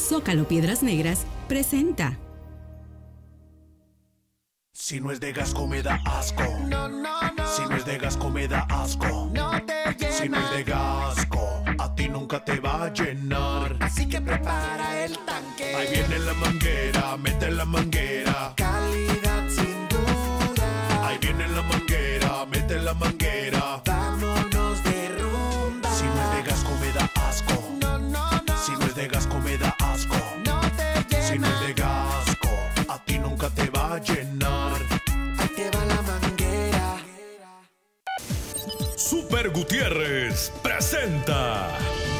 Zócalo Piedras Negras presenta. Si no es de Gasco me da asco. No, no, no. Si no es de Gasco me da asco. No te llena. Si no es de Gasco, a ti nunca te va a llenar. Así que prepara el tanque. Ahí viene la manguera, mete la manguera. Calidad sin duda. Ahí viene la manguera, mete la manguera. Vámonos de rumba. Si no es de Gasco me da asco. No, no, no. Si no es de Gasco me da asco. No te llena. Si no es de Gasco, a ti nunca te va a llenar. Ahí te va la manguera. Super Gutiérrez presenta.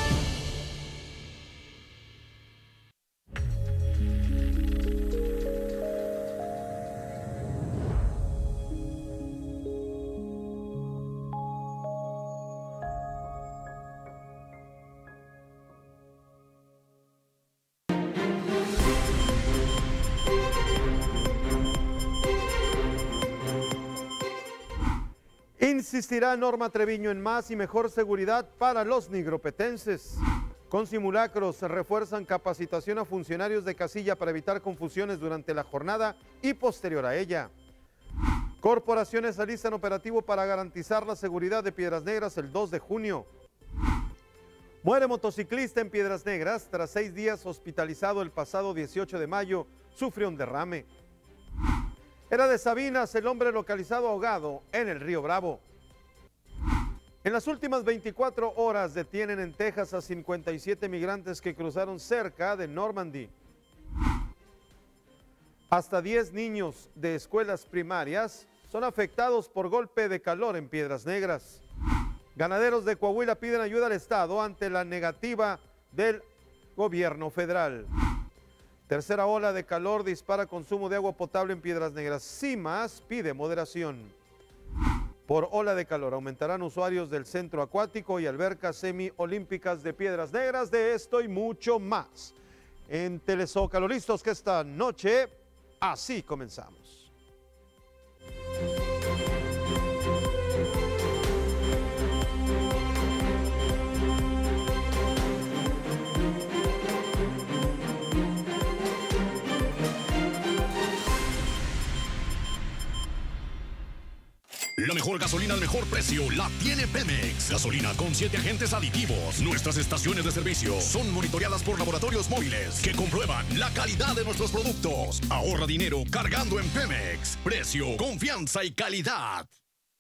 Insistirá Norma Treviño en más y mejor seguridad para los nigropetenses. Con simulacros refuerzan capacitación a funcionarios de casilla para evitar confusiones durante la jornada y posterior a ella. Corporaciones alistan operativo para garantizar la seguridad de Piedras Negras el 2 de junio. Muere motociclista en Piedras Negras tras 6 días hospitalizado el pasado 18 de mayo, sufrió un derrame. Era de Sabinas el hombre localizado ahogado en el río Bravo. En las últimas 24 horas detienen en Texas a 57 migrantes que cruzaron cerca de Normandy. Hasta 10 niños de escuelas primarias son afectados por golpe de calor en Piedras Negras. Ganaderos de Coahuila piden ayuda al Estado ante la negativa del gobierno federal. Tercera ola de calor dispara consumo de agua potable en Piedras Negras. CIMAS pide moderación. Por ola de calor aumentarán usuarios del centro acuático y albercas semiolímpicas de Piedras Negras. De esto y mucho más en Telezócalo. Listos que esta noche así comenzamos. La mejor gasolina al mejor precio la tiene Pemex. Gasolina con 7 agentes aditivos. Nuestras estaciones de servicio son monitoreadas por laboratorios móviles que comprueban la calidad de nuestros productos. Ahorra dinero cargando en Pemex. Precio, confianza y calidad.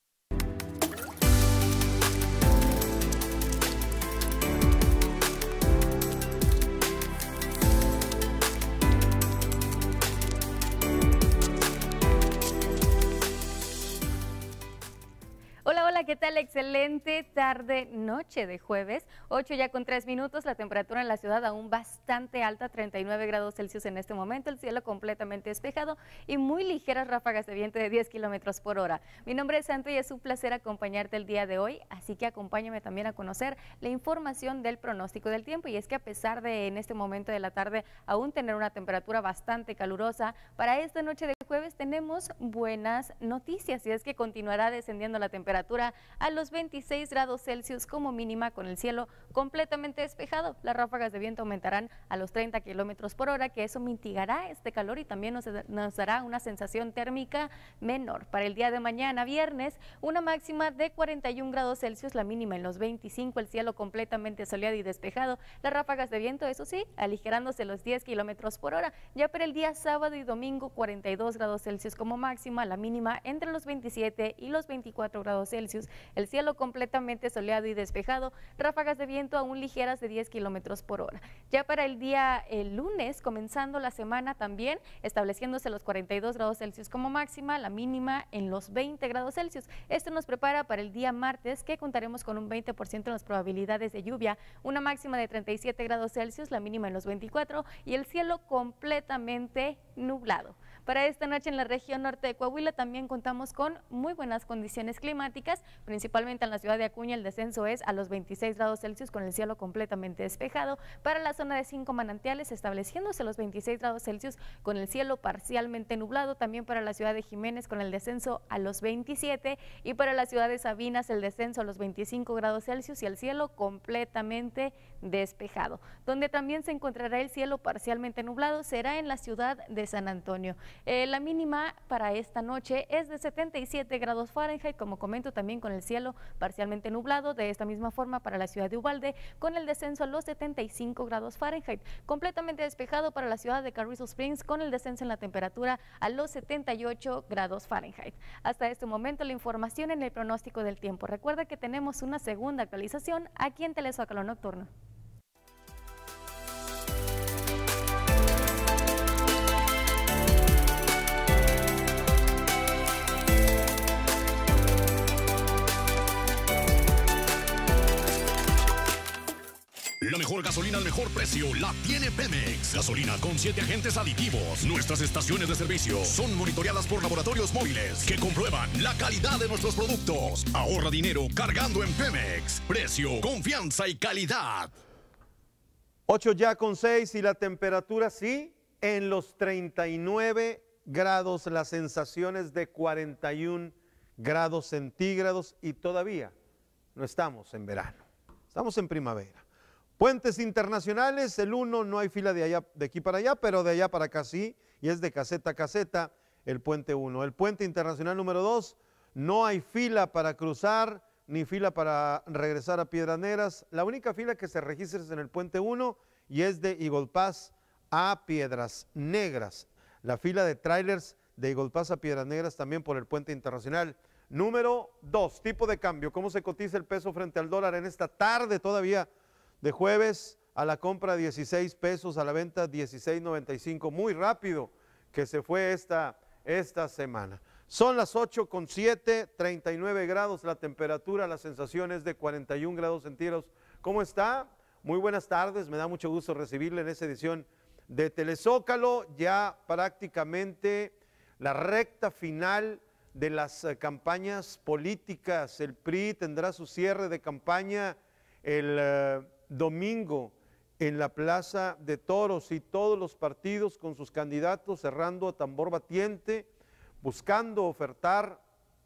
Hola, hola, ¿qué tal? Excelente tarde, noche de jueves, 8 ya con 3 minutos, la temperatura en la ciudad aún bastante alta, 39 grados Celsius en este momento, el cielo completamente despejado y muy ligeras ráfagas de viento de 10 kilómetros por hora. Mi nombre es Santo y es un placer acompañarte el día de hoy, así que acompáñame también a conocer la información del pronóstico del tiempo, y es que a pesar de en este momento de la tarde aún tener una temperatura bastante calurosa, para esta noche de jueves tenemos buenas noticias, y es que continuará descendiendo la temperatura a los 26 grados Celsius como mínima, con el cielo completamente despejado. Las ráfagas de viento aumentarán a los 30 kilómetros por hora, que eso mitigará este calor y también nos dará una sensación térmica menor. Para el día de mañana, viernes, una máxima de 41 grados Celsius, la mínima en los 25, el cielo completamente soleado y despejado. Las ráfagas de viento, eso sí, aligerándose los 10 kilómetros por hora. Ya para el día sábado y domingo, 42 grados Celsius como máxima, la mínima entre los 27 y los 24 grados Celsius, el cielo completamente soleado y despejado, ráfagas de viento aún ligeras de 10 kilómetros por hora. Ya para el día lunes, comenzando la semana también, estableciéndose los 42 grados Celsius como máxima, la mínima en los 20 grados Celsius. Esto nos prepara para el día martes, que contaremos con un 20% en las probabilidades de lluvia, una máxima de 37 grados Celsius, la mínima en los 24 y el cielo completamente nublado. Para esta noche en la región norte de Coahuila también contamos con muy buenas condiciones climáticas, principalmente en la ciudad de Acuña el descenso es a los 26 grados Celsius con el cielo completamente despejado. Para la zona de 5 Manantiales estableciéndose los 26 grados Celsius con el cielo parcialmente nublado. También para la ciudad de Jiménez con el descenso a los 27 y para la ciudad de Sabinas el descenso a los 25 grados Celsius y el cielo completamente despejado. Donde también se encontrará el cielo parcialmente nublado será en la ciudad de San Antonio. La mínima para esta noche es de 77 grados Fahrenheit, como comento, también con el cielo parcialmente nublado. De esta misma forma para la ciudad de Uvalde con el descenso a los 75 grados Fahrenheit. Completamente despejado para la ciudad de Carrizo Springs con el descenso en la temperatura a los 78 grados Fahrenheit. Hasta este momento la información en el pronóstico del tiempo. Recuerda que tenemos una segunda actualización aquí en Telezócalo Nocturno. La mejor gasolina al mejor precio la tiene Pemex. Gasolina con 7 agentes aditivos. Nuestras estaciones de servicio son monitoreadas por laboratorios móviles que comprueban la calidad de nuestros productos. Ahorra dinero cargando en Pemex. Precio, confianza y calidad. 8 ya con 6 y la temperatura sí en los 39 grados. Las sensaciones de 41 grados centígrados y todavía no estamos en verano. Estamos en primavera. Puentes internacionales, el 1 no hay fila de aquí para allá, pero de allá para acá sí, y es de caseta a caseta el puente 1. El puente internacional número 2, no hay fila para cruzar, ni fila para regresar a Piedras Negras. La única fila que se registra es en el puente 1 y es de Eagle Pass a Piedras Negras. La fila de trailers de Eagle Pass a Piedras Negras también por el puente internacional. Número 2, tipo de cambio, cómo se cotiza el peso frente al dólar en esta tarde todavía de jueves. A la compra 16 pesos, a la venta 16.95, muy rápido que se fue esta semana. Son las 8:07, 39 grados la temperatura, las sensaciones de 41 grados centígrados. ¿Cómo está? Muy buenas tardes, me da mucho gusto recibirle en esta edición de Telezócalo, ya prácticamente la recta final de las campañas políticas. El PRI tendrá su cierre de campaña el domingo en la Plaza de Toros y todos los partidos con sus candidatos cerrando a tambor batiente, buscando ofertar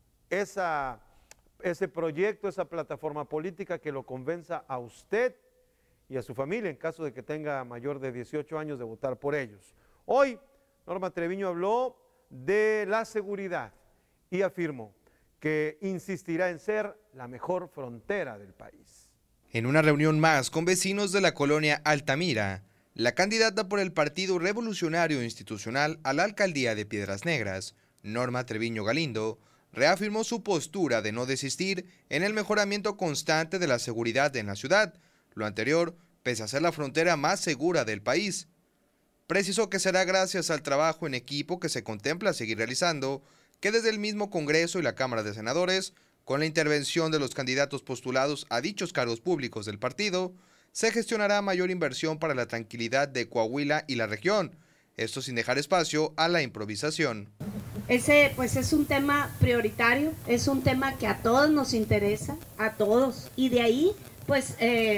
ese proyecto, esa plataforma política que lo convenza a usted y a su familia en caso de que tenga mayor de 18 años de votar por ellos. Hoy Norma Treviño habló de la seguridad y afirmó que insistirá en ser la mejor frontera del país. En una reunión más con vecinos de la colonia Altamira, la candidata por el Partido Revolucionario Institucional a la alcaldía de Piedras Negras, Norma Treviño Galindo, reafirmó su postura de no desistir en el mejoramiento constante de la seguridad en la ciudad, lo anterior pese a ser la frontera más segura del país. Precisó que será gracias al trabajo en equipo que se contempla seguir realizando, que desde el mismo Congreso y la Cámara de Senadores, con la intervención de los candidatos postulados a dichos cargos públicos del partido, se gestionará mayor inversión para la tranquilidad de Coahuila y la región, esto sin dejar espacio a la improvisación. Ese pues es un tema prioritario, es un tema que a todos nos interesa, a todos, y de ahí pues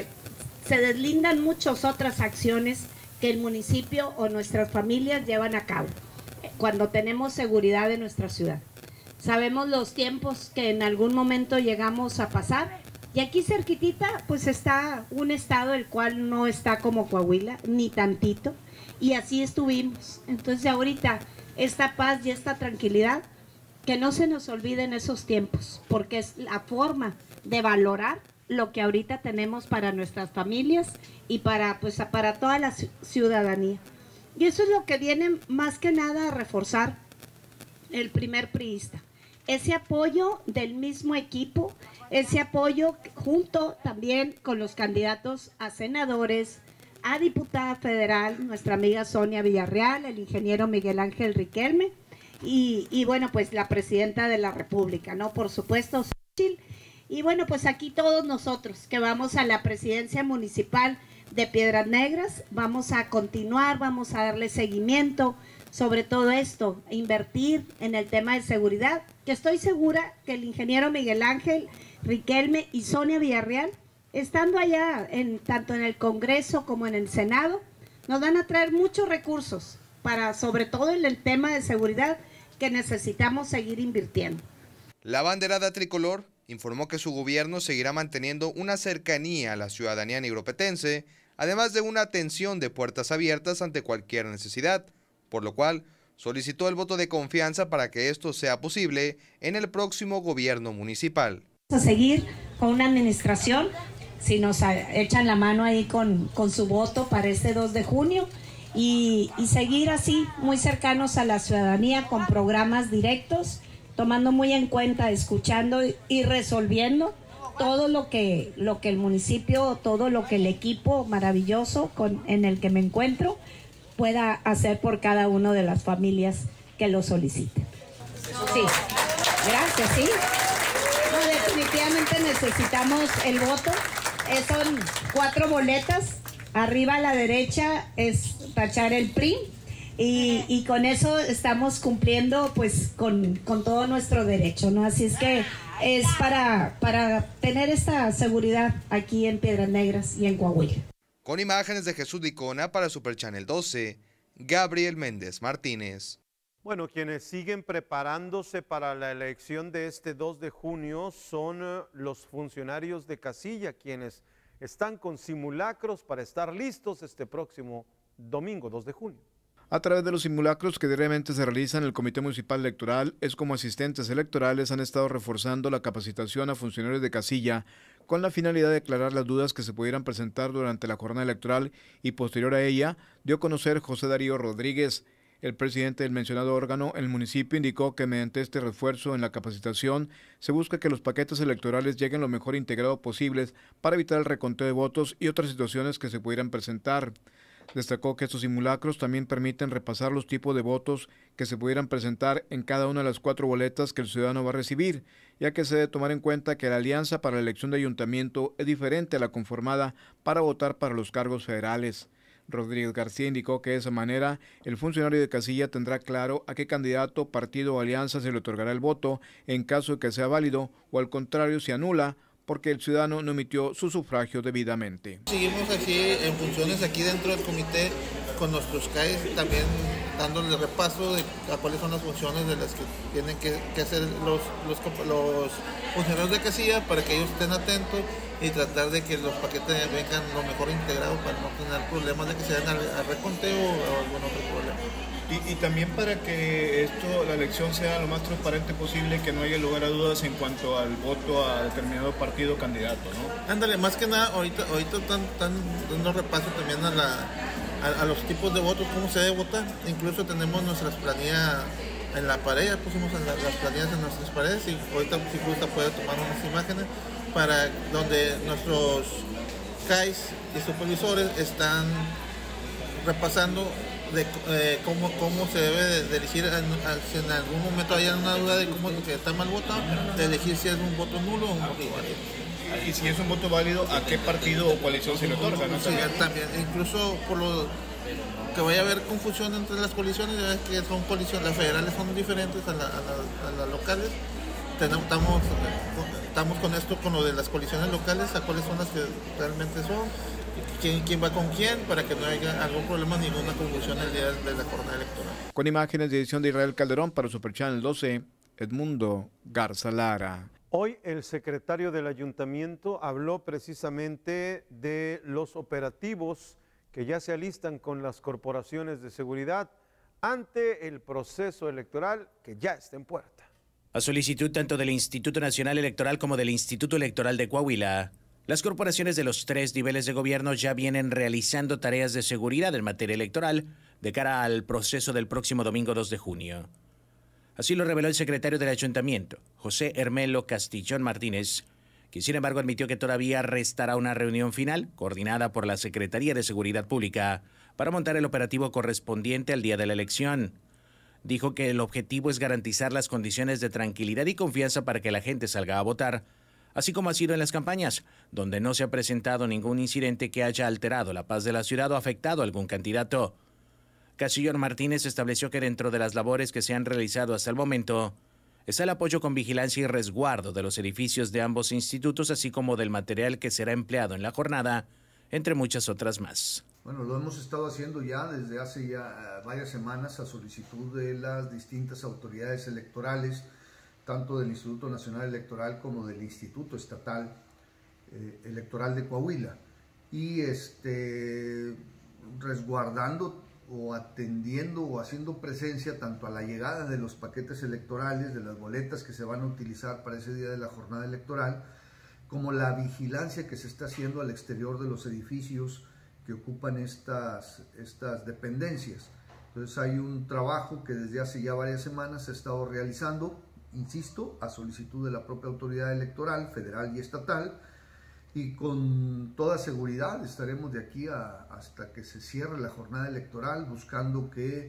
se deslindan muchas otras acciones que el municipio o nuestras familias llevan a cabo cuando tenemos seguridad en nuestra ciudad. Sabemos los tiempos que en algún momento llegamos a pasar y aquí cerquitita pues está un estado el cual no está como Coahuila, ni tantito, y así estuvimos. Entonces ahorita esta paz y esta tranquilidad, que no se nos olviden esos tiempos, porque es la forma de valorar lo que ahorita tenemos para nuestras familias y para toda la ciudadanía. Y eso es lo que viene más que nada a reforzar el primer priista. Ese apoyo del mismo equipo, ese apoyo junto también con los candidatos a senadores, a diputada federal, nuestra amiga Sonia Villarreal, el ingeniero Miguel Ángel Riquelme y bueno, pues la presidenta de la República, ¿no? Por supuesto, Xochitl. Y bueno, pues aquí todos nosotros que vamos a la presidencia municipal de Piedras Negras, vamos a continuar, vamos a darle seguimiento. sobre todo esto, invertir en el tema de seguridad, que estoy segura que el ingeniero Miguel Ángel Riquelme y Sonia Villarreal, estando allá tanto en el Congreso como en el Senado, nos van a traer muchos recursos para, sobre todo en el tema de seguridad, que necesitamos seguir invirtiendo. La banderada tricolor informó que su gobierno seguirá manteniendo una cercanía a la ciudadanía nigropetense, además de una atención de puertas abiertas ante cualquier necesidad, por lo cual solicitó el voto de confianza para que esto sea posible en el próximo gobierno municipal. A seguir con una administración, si nos echan la mano ahí con su voto para este 2 de junio y seguir así muy cercanos a la ciudadanía con programas directos, tomando muy en cuenta, escuchando y resolviendo todo lo que el municipio, todo lo que el equipo maravilloso en el que me encuentro pueda hacer por cada una de las familias que lo soliciten. Sí, gracias, sí. No, definitivamente necesitamos el voto. Son 4 boletas. Arriba a la derecha es tachar el PRI. Y con eso estamos cumpliendo pues con todo nuestro derecho, ¿no? Así es que es para tener esta seguridad aquí en Piedras Negras y en Coahuila. Con imágenes de Jesús Dicona para Super Channel 12, Gabriel Méndez Martínez. Bueno, quienes siguen preparándose para la elección de este 2 de junio son los funcionarios de casilla, quienes están con simulacros para estar listos este próximo domingo 2 de junio. A través de los simulacros que diariamente se realizan, el Comité Municipal Electoral es como asistentes electorales han estado reforzando la capacitación a funcionarios de casilla con la finalidad de aclarar las dudas que se pudieran presentar durante la jornada electoral y posterior a ella dio a conocer José Darío Rodríguez. El presidente del mencionado órgano, el municipio, indicó que mediante este refuerzo en la capacitación se busca que los paquetes electorales lleguen lo mejor integrados posibles para evitar el reconteo de votos y otras situaciones que se pudieran presentar. Destacó que estos simulacros también permiten repasar los tipos de votos que se pudieran presentar en cada una de las 4 boletas que el ciudadano va a recibir, ya que se debe tomar en cuenta que la alianza para la elección de ayuntamiento es diferente a la conformada para votar para los cargos federales. Rodríguez García indicó que de esa manera el funcionario de casilla tendrá claro a qué candidato, partido o alianza se le otorgará el voto en caso de que sea válido o al contrario se anula porque el ciudadano no emitió su sufragio debidamente. Seguimos aquí en funciones aquí dentro del comité con nuestros CAIs también dándole repaso de a cuáles son las funciones de las que tienen que hacer los funcionarios de casilla para que ellos estén atentos y tratar de que los paquetes vengan lo mejor integrados para no tener problemas de que se den al reconteo o algún otro problema. Y también para que la elección sea lo más transparente posible, que no haya lugar a dudas en cuanto al voto a determinado partido o candidato, ¿no? Ándale, más que nada, ahorita están dando repaso también a los tipos de votos, cómo se debe votar. Incluso tenemos nuestras planillas en la pared, ya pusimos las planillas en nuestras paredes y ahorita si gusta puede tomar unas imágenes para donde nuestros CAIs y supervisores están repasando de cómo se debe de elegir, si en algún momento hay una duda de cómo que está mal votado, de elegir si es un voto nulo o un voto válido. Y si es un voto válido, ¿a qué partido o coalición se le otorga? ¿No? Sí, también, incluso por lo que vaya a haber confusión entre las coaliciones, ya ves que son coaliciones, las federales son diferentes a las locales. Estamos con esto, con lo de las coaliciones locales, a cuáles son las que realmente son, quién va con quién, para que no haya algún problema, ninguna confusión el día de la jornada electoral. Con imágenes de edición de Israel Calderón para Super Channel 12, Edmundo Garza Lara. Hoy el secretario del ayuntamiento habló precisamente de los operativos que ya se alistan con las corporaciones de seguridad ante el proceso electoral que ya está en puerta. A solicitud tanto del Instituto Nacional Electoral como del Instituto Electoral de Coahuila, las corporaciones de los 3 niveles de gobierno ya vienen realizando tareas de seguridad en materia electoral de cara al proceso del próximo domingo 2 de junio. Así lo reveló el secretario del Ayuntamiento, José Hermelo Castillón Martínez, quien sin embargo admitió que todavía restará una reunión final coordinada por la Secretaría de Seguridad Pública para montar el operativo correspondiente al día de la elección. Dijo que el objetivo es garantizar las condiciones de tranquilidad y confianza para que la gente salga a votar, así como ha sido en las campañas, donde no se ha presentado ningún incidente que haya alterado la paz de la ciudad o afectado a algún candidato. Casillón Martínez estableció que dentro de las labores que se han realizado hasta el momento está el apoyo con vigilancia y resguardo de los edificios de ambos institutos, así como del material que será empleado en la jornada, entre muchas otras más. Bueno, lo hemos estado haciendo ya desde hace varias semanas a solicitud de las distintas autoridades electorales, tanto del Instituto Nacional Electoral como del Instituto Estatal Electoral de Coahuila, y resguardando o atendiendo o haciendo presencia tanto a la llegada de los paquetes electorales, de las boletas que se van a utilizar para ese día de la jornada electoral, como la vigilancia que se está haciendo al exterior de los edificios que ocupan estas dependencias. Entonces hay un trabajo que desde hace ya varias semanas se ha estado realizando, insisto, a solicitud de la propia autoridad electoral, federal y estatal, y con toda seguridad estaremos de aquí hasta que se cierre la jornada electoral buscando que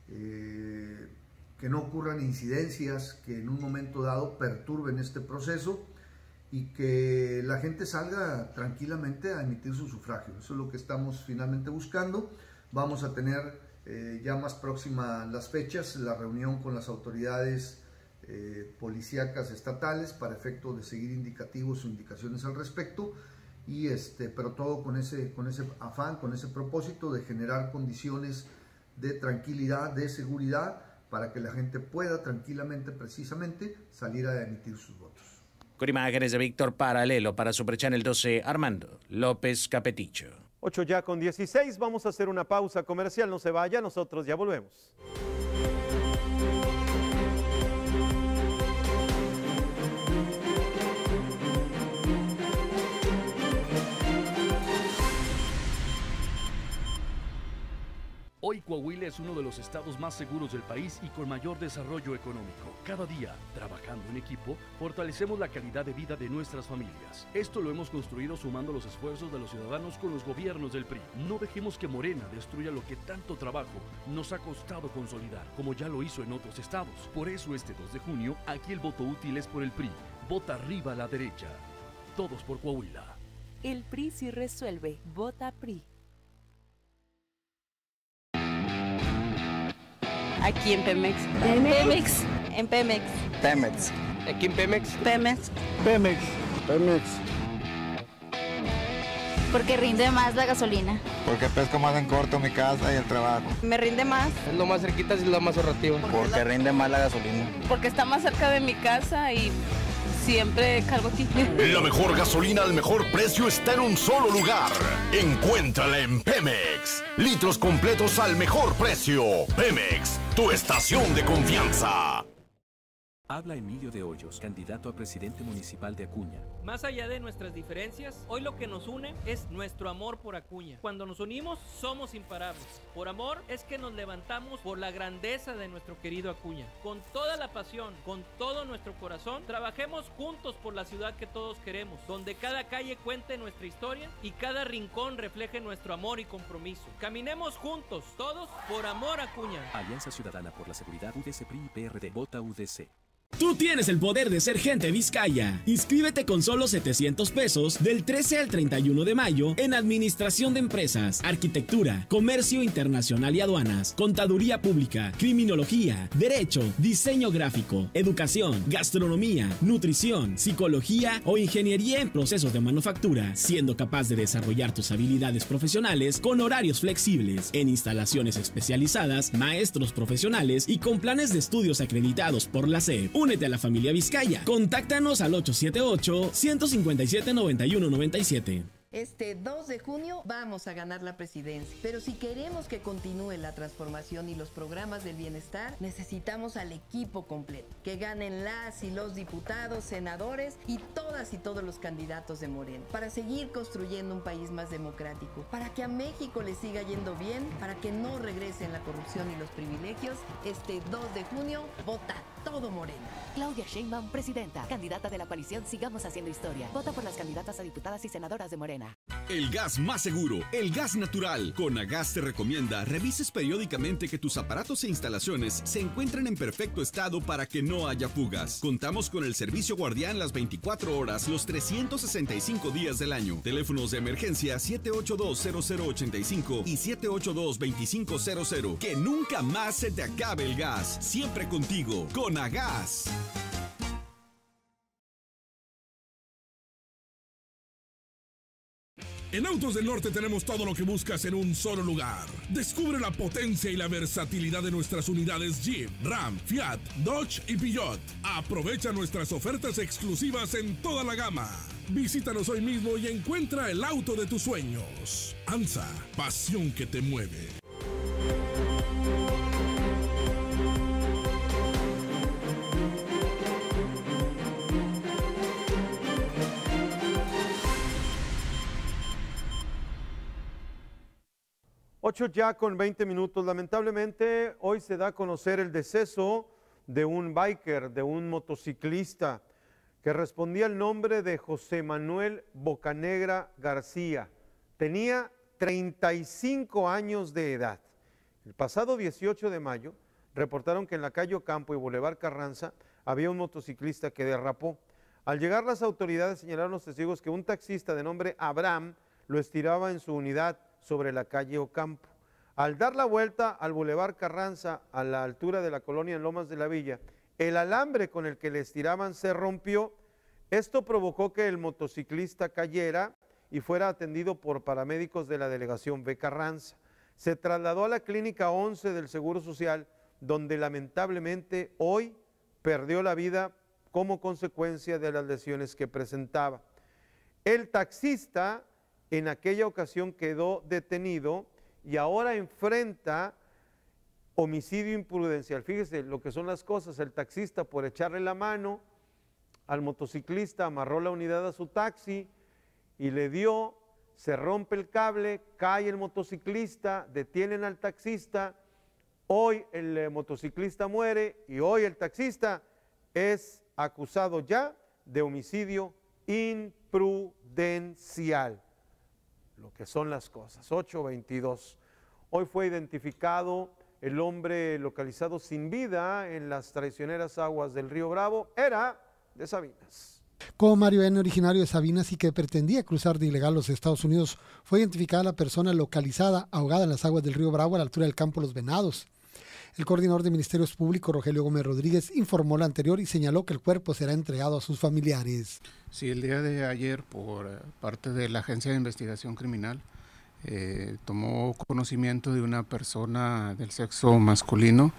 no ocurran incidencias que en un momento dado perturben este proceso y que la gente salga tranquilamente a emitir su sufragio. Eso es lo que estamos finalmente buscando. Vamos a tener ya más próximas las fechas, la reunión con las autoridades policíacas estatales para efecto de seguir indicativos o indicaciones al respecto, y pero todo con ese afán, con ese propósito de generar condiciones de tranquilidad, de seguridad, para que la gente pueda tranquilamente, precisamente, salir a emitir sus votos. Con imágenes de Víctor Paralelo para Super Channel 12, Armando López Capeticho. 8:16, vamos a hacer una pausa comercial, no se vaya, nosotros ya volvemos. Hoy Coahuila es uno de los estados más seguros del país y con mayor desarrollo económico. Cada día, trabajando en equipo, fortalecemos la calidad de vida de nuestras familias. Esto lo hemos construido sumando los esfuerzos de los ciudadanos con los gobiernos del PRI. No dejemos que Morena destruya lo que tanto trabajo nos ha costado consolidar, como ya lo hizo en otros estados. Por eso este 2 de junio, aquí el voto útil es por el PRI. Vota arriba a la derecha. Todos por Coahuila. El PRI sí resuelve. Vota PRI. Aquí en Pemex. Pemex. En Pemex. Pemex. Aquí en Pemex. Pemex. Pemex. Pemex. Porque rinde más la gasolina. Porque pesco más en corto mi casa y el trabajo. Me rinde más. Es lo más cerquita, es lo más ahorrativo. Porque rinde más la gasolina. Porque está más cerca de mi casa y siempre cargo aquí. La mejor gasolina al mejor precio está en un solo lugar. Encuéntrala en Pemex. Litros completos al mejor precio. Pemex, tu estación de confianza. Habla Emilio de Hoyos, candidato a presidente municipal de Acuña. Más allá de nuestras diferencias, hoy lo que nos une es nuestro amor por Acuña. Cuando nos unimos, somos imparables. Por amor es que nos levantamos por la grandeza de nuestro querido Acuña. Con toda la pasión, con todo nuestro corazón, trabajemos juntos por la ciudad que todos queremos, donde cada calle cuente nuestra historia y cada rincón refleje nuestro amor y compromiso. Caminemos juntos, todos, por amor a Acuña. Alianza Ciudadana por la Seguridad, UDC, PRI y PRD. Vota UDC. Tú tienes el poder de ser gente Vizcaya. Inscríbete con solo 700 pesos del 13 al 31 de mayo en Administración de Empresas, Arquitectura, Comercio Internacional y Aduanas, Contaduría Pública, Criminología, Derecho, Diseño Gráfico, Educación, Gastronomía, Nutrición, Psicología o Ingeniería en Procesos de Manufactura, siendo capaz de desarrollar tus habilidades profesionales con horarios flexibles, en instalaciones especializadas, maestros profesionales y con planes de estudios acreditados por la SEP. Únete a la familia Vizcaya. Contáctanos al 878-157-9197. Este 2 de junio vamos a ganar la presidencia, pero si queremos que continúe la transformación y los programas del bienestar, necesitamos al equipo completo, que ganen las y los diputados, senadores y todas y todos los candidatos de Morena, para seguir construyendo un país más democrático, para que a México le siga yendo bien, para que no regresen la corrupción y los privilegios. Este 2 de junio, vota todo Morena. Claudia Sheinbaum, presidenta, candidata de la coalición Sigamos Haciendo Historia. Vota por las candidatas a diputadas y senadoras de Morena. El gas más seguro, el gas natural. Conagas te recomienda revises periódicamente que tus aparatos e instalaciones se encuentren en perfecto estado para que no haya fugas. Contamos con el servicio guardián las 24 horas, los 365 días del año. Teléfonos de emergencia 782-0085 y 782-2500. Que nunca más se te acabe el gas. Siempre contigo, Conagas. En Autos del Norte tenemos todo lo que buscas en un solo lugar. Descubre la potencia y la versatilidad de nuestras unidades Jeep, Ram, Fiat, Dodge y Peugeot. Aprovecha nuestras ofertas exclusivas en toda la gama. Visítanos hoy mismo y encuentra el auto de tus sueños. ANSA, pasión que te mueve. Ocho ya con 20 minutos. Lamentablemente, hoy se da a conocer el deceso de un biker, de un motociclista, que respondía al nombre de José Manuel Bocanegra García. Tenía 35 años de edad. El pasado 18 de mayo, reportaron que en la calle Ocampo y Boulevard Carranza había un motociclista que derrapó. Al llegar las autoridades, señalaron los testigos que un taxista de nombre Abraham lo estiraba en su unidad sobre la calle Ocampo. Al dar la vuelta al Boulevard Carranza, a la altura de la colonia en Lomas de la Villa, el alambre con el que le estiraban se rompió. Esto provocó que el motociclista cayera y fuera atendido por paramédicos de la delegación B Carranza. Se trasladó a la clínica 11 del Seguro Social, donde lamentablemente hoy perdió la vida como consecuencia de las lesiones que presentaba. El taxista en aquella ocasión quedó detenido y ahora enfrenta homicidio imprudencial. Fíjese lo que son las cosas. El taxista, por echarle la mano al motociclista, amarró la unidad a su taxi y le dio, se rompe el cable, cae el motociclista, detienen al taxista. Hoy el motociclista muere y hoy el taxista es acusado ya de homicidio imprudencial. Lo que son las cosas. 8:22. Hoy fue identificado el hombre localizado sin vida en las traicioneras aguas del río Bravo. Era de Sabinas. Como Mario N., originario de Sabinas y que pretendía cruzar de ilegal los Estados Unidos, fue identificada la persona localizada ahogada en las aguas del río Bravo a la altura del campo Los Venados. El coordinador de Ministerios Públicos, Rogelio Gómez Rodríguez, informó lo anterior y señaló que el cuerpo será entregado a sus familiares. Sí, el día de ayer, por parte de la Agencia de Investigación Criminal, tomó conocimiento de una persona del sexo masculino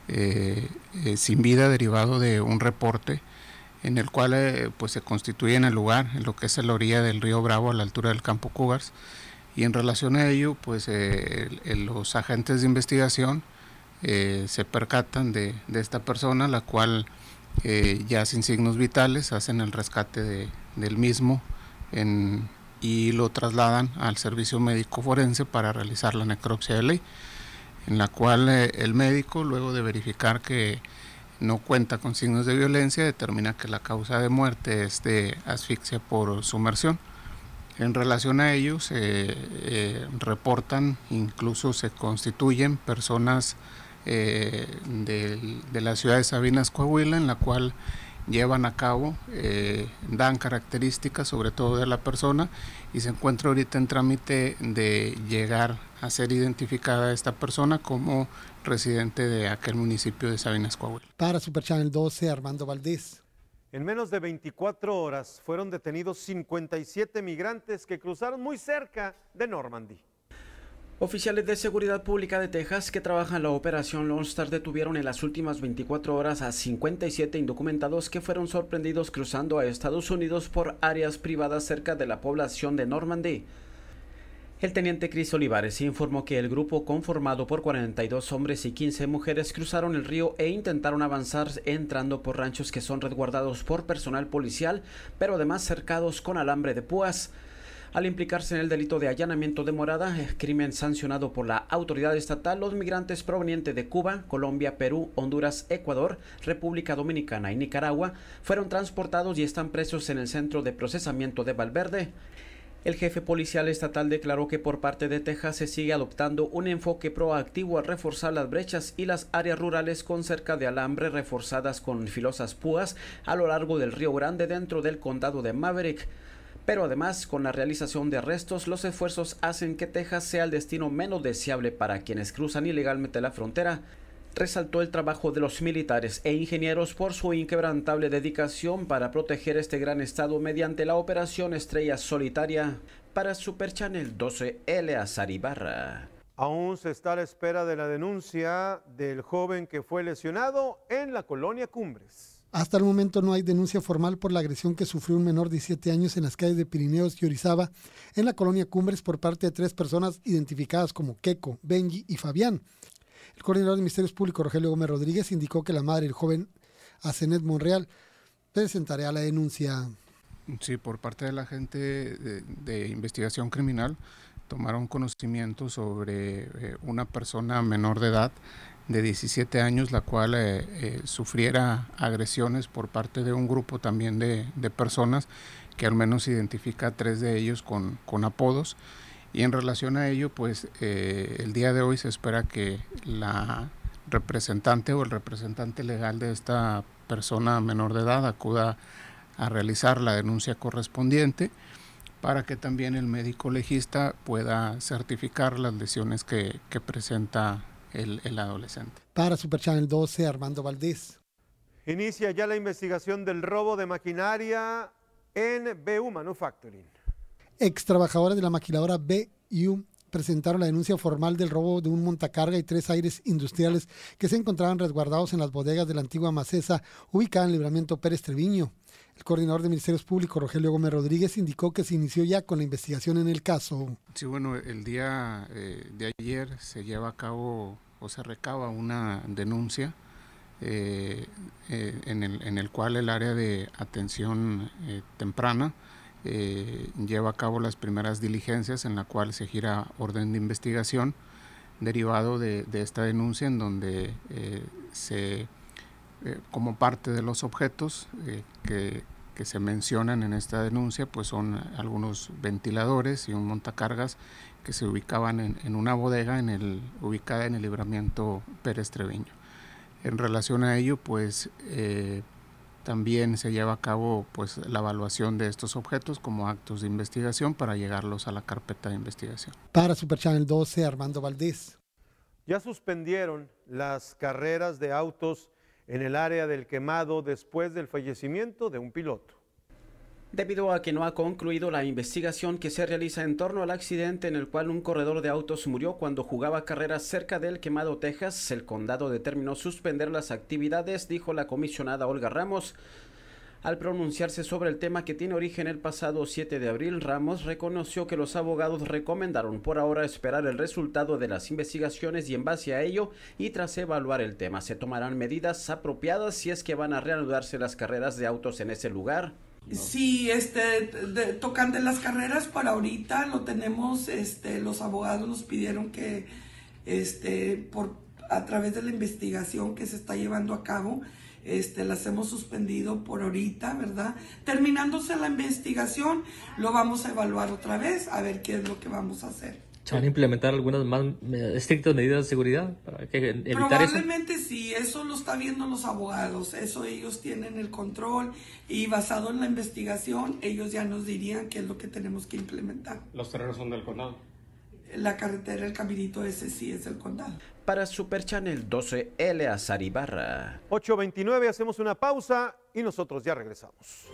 sin vida, derivado de un reporte en el cual pues se constituye en el lugar, en lo que es la orilla del río Bravo, a la altura del campo Cougars, y en relación a ello, pues los agentes de investigación se percatan de esta persona, la cual ya sin signos vitales hacen el rescate del mismo y lo trasladan al servicio médico forense para realizar la necropsia de ley, en la cual el médico, luego de verificar que no cuenta con signos de violencia, determina que la causa de muerte es de asfixia por sumersión. En relación a ello se reportan, incluso se constituyen personas de la ciudad de Sabinas, Coahuila, en la cual llevan a cabo, dan características sobre todo de la persona, y se encuentra ahorita en trámite de llegar a ser identificada esta persona como residente de aquel municipio de Sabinas, Coahuila. Para Super Channel 12, Armando Valdés. En menos de 24 horas fueron detenidos 57 migrantes que cruzaron muy cerca de Normandy. Oficiales de seguridad pública de Texas que trabajan en la operación Lone Star detuvieron en las últimas 24 horas a 57 indocumentados que fueron sorprendidos cruzando a Estados Unidos por áreas privadas cerca de la población de Normandy. El teniente Chris Olivares informó que el grupo, conformado por 42 hombres y 15 mujeres, cruzaron el río e intentaron avanzar entrando por ranchos que son resguardados por personal policial, pero además cercados con alambre de púas. Al implicarse en el delito de allanamiento de morada, crimen sancionado por la autoridad estatal, los migrantes provenientes de Cuba, Colombia, Perú, Honduras, Ecuador, República Dominicana y Nicaragua fueron transportados y están presos en el Centro de Procesamiento de Valverde. El jefe policial estatal declaró que por parte de Texas se sigue adoptando un enfoque proactivo al reforzar las brechas y las áreas rurales con cerca de alambre reforzadas con filosas púas a lo largo del Río Grande dentro del condado de Maverick. Pero además, con la realización de arrestos, los esfuerzos hacen que Texas sea el destino menos deseable para quienes cruzan ilegalmente la frontera. Resaltó el trabajo de los militares e ingenieros por su inquebrantable dedicación para proteger este gran estado mediante la Operación Estrella Solitaria. Para Super Channel 12, Eleazar Ibarra. Aún se está a la espera de la denuncia del joven que fue lesionado en la colonia Cumbres. Hasta el momento no hay denuncia formal por la agresión que sufrió un menor de 17 años en las calles de Pirineos y Orizaba, en la colonia Cumbres, por parte de 3 personas identificadas como Keco, Benji y Fabián. El coordinador de Ministerios Públicos, Rogelio Gómez Rodríguez, indicó que la madre del joven, Asenet Monreal, presentará la denuncia. Sí, por parte de la gente de investigación criminal, tomaron conocimiento sobre una persona menor de edad de 17 años, la cual sufriera agresiones por parte de un grupo también de personas, que al menos identifica a 3 de ellos con apodos. Y en relación a ello, pues el día de hoy se espera que la representante o el representante legal de esta persona menor de edad acuda a realizar la denuncia correspondiente para que también el médico legista pueda certificar las lesiones que presenta el adolescente. Para Super Channel 12, Armando Valdés. Inicia ya la investigación del robo de maquinaria en BU Manufacturing. Ex trabajadores de la maquiladora BU presentaron la denuncia formal del robo de un montacarga y 3 aires industriales que se encontraban resguardados en las bodegas de la antigua Macesa, ubicada en Libramiento Pérez Treviño. El coordinador de Ministerios Públicos, Rogelio Gómez Rodríguez, indicó que se inició ya con la investigación en el caso. Sí, bueno, el día de ayer se lleva a cabo o se recaba una denuncia en el cual el área de atención temprana lleva a cabo las primeras diligencias, en la cual se gira orden de investigación derivado de esta denuncia, en donde como parte de los objetos que se mencionan en esta denuncia, pues son algunos ventiladores y un montacargas que se ubicaban en una bodega ubicada en el Libramiento Pérez Treviño. En relación a ello, pues también se lleva a cabo pues la evaluación de estos objetos como actos de investigación para llegarlos a la carpeta de investigación. Para Super Channel 12, Armando Valdés. Ya suspendieron las carreras de autos en el área del Quemado después del fallecimiento de un piloto. Debido a que no ha concluido la investigación que se realiza en torno al accidente en el cual un corredor de autos murió cuando jugaba carreras cerca del Quemado, Texas, el condado determinó suspender las actividades, dijo la comisionada Olga Ramos. Al pronunciarse sobre el tema, que tiene origen el pasado 7 de abril, Ramos reconoció que los abogados recomendaron por ahora esperar el resultado de las investigaciones y en base a ello y tras evaluar el tema se tomarán medidas apropiadas si es que van a reanudarse las carreras de autos en ese lugar. Sí, tocante las carreras, para ahorita lo tenemos, los abogados nos pidieron que a través de la investigación que se está llevando a cabo, las hemos suspendido por ahorita, ¿verdad? Terminándose la investigación, lo vamos a evaluar otra vez, a ver qué es lo que vamos a hacer. ¿Se van a implementar algunas más estrictas medidas de seguridad para evitar Probablemente eso? Sí, eso lo está viendo los abogados, eso ellos tienen el control y basado en la investigación ellos ya nos dirían qué es lo que tenemos que implementar. ¿Los terrenos son del condado? La carretera, el caminito ese sí es del condado. Para Super Channel 12, Eleazar Ibarra. 8:29, hacemos una pausa y nosotros ya regresamos.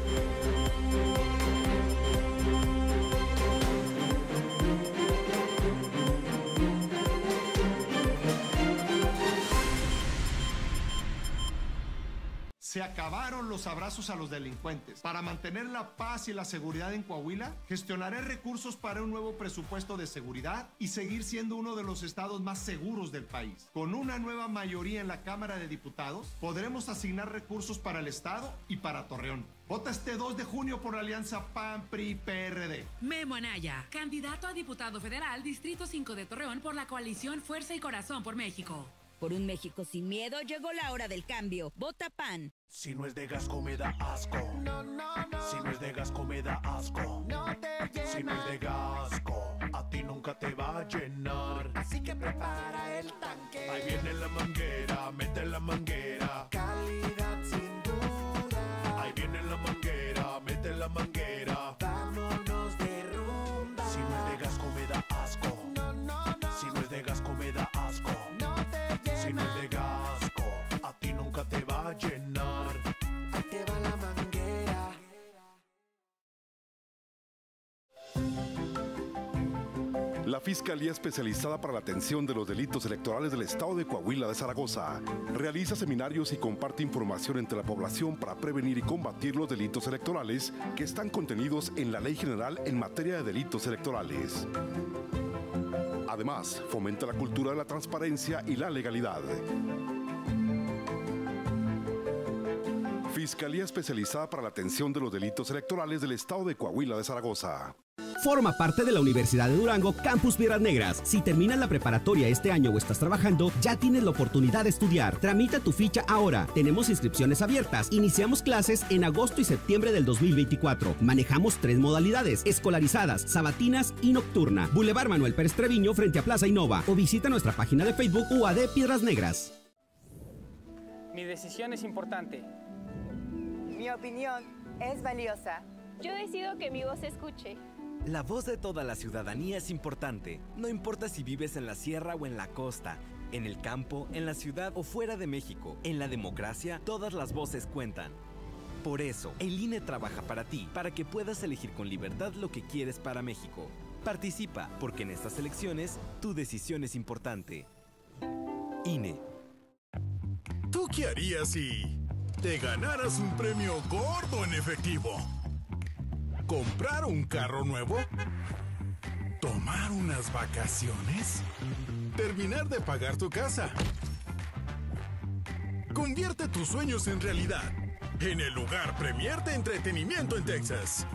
Se acabaron los abrazos a los delincuentes. Para mantener la paz y la seguridad en Coahuila, gestionaré recursos para un nuevo presupuesto de seguridad y seguir siendo uno de los estados más seguros del país. Con una nueva mayoría en la Cámara de Diputados, podremos asignar recursos para el estado y para Torreón. Vota este 2 de junio por la alianza PAN-PRI-PRD. Memo Anaya, candidato a diputado federal, Distrito 5 de Torreón por la coalición Fuerza y Corazón por México. Por un México sin miedo llegó la hora del cambio. Vota PAN. Si no es de Gasco me da asco. Si no es de Gasco me da asco. Si no es de Gasco, a ti nunca te va a llenar. Así que prepara el tanque. Ahí viene la manguera, mete la manguera. Calidad sin duda. Ahí viene la manguera, mete la manguera. Vámonos de rumba. Si no es de Gasco me da asco. No, no, no. Si no es de Gasco me da asco. No te llena. Si no es de Gasco, a ti nunca te va a llenar. Ahí te va la manguera. La Fiscalía Especializada para la Atención de los Delitos Electorales del Estado de Coahuila de Zaragoza realiza seminarios y comparte información entre la población para prevenir y combatir los delitos electorales que están contenidos en la Ley General en materia de delitos electorales. Además, fomenta la cultura de la transparencia y la legalidad. Fiscalía Especializada para la Atención de los Delitos Electorales del Estado de Coahuila de Zaragoza. Forma parte de la Universidad de Durango Campus Piedras Negras. Si terminas la preparatoria este año o estás trabajando, ya tienes la oportunidad de estudiar. Tramita tu ficha ahora. Tenemos inscripciones abiertas. Iniciamos clases en agosto y septiembre del 2024. Manejamos 3 modalidades: escolarizadas, sabatinas y nocturna. Boulevard Manuel Pérez Treviño frente a Plaza Innova, o visita nuestra página de Facebook UAD Piedras Negras. Mi decisión es importante. Mi opinión es valiosa. Yo decido que mi voz se escuche. La voz de toda la ciudadanía es importante. No importa si vives en la sierra o en la costa, en el campo, en la ciudad o fuera de México. En la democracia, todas las voces cuentan. Por eso, el INE trabaja para ti, para que puedas elegir con libertad lo que quieres para México. Participa, porque en estas elecciones, tu decisión es importante. INE. ¿Tú qué harías si te ganaras un premio gordo en efectivo? ¿Comprar un carro nuevo? ¿Tomar unas vacaciones? ¿Terminar de pagar tu casa? Convierte tus sueños en realidad en el lugar premier de entretenimiento en Texas.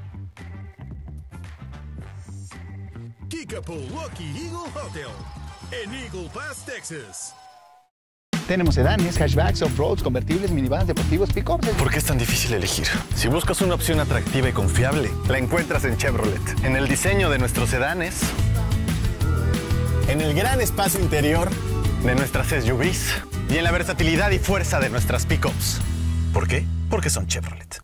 Kickapoo Lucky Eagle Hotel en Eagle Pass, Texas. Tenemos sedanes, hatchbacks, off-roads, convertibles, minivans, deportivos, pick-ups. ¿Por qué es tan difícil elegir? Si buscas una opción atractiva y confiable, la encuentras en Chevrolet. En el diseño de nuestros sedanes, en el gran espacio interior de nuestras SUVs y en la versatilidad y fuerza de nuestras pick-ups. ¿Por qué? Porque son Chevrolet.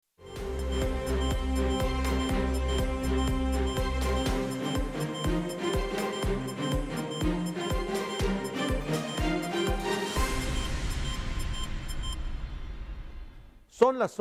Son las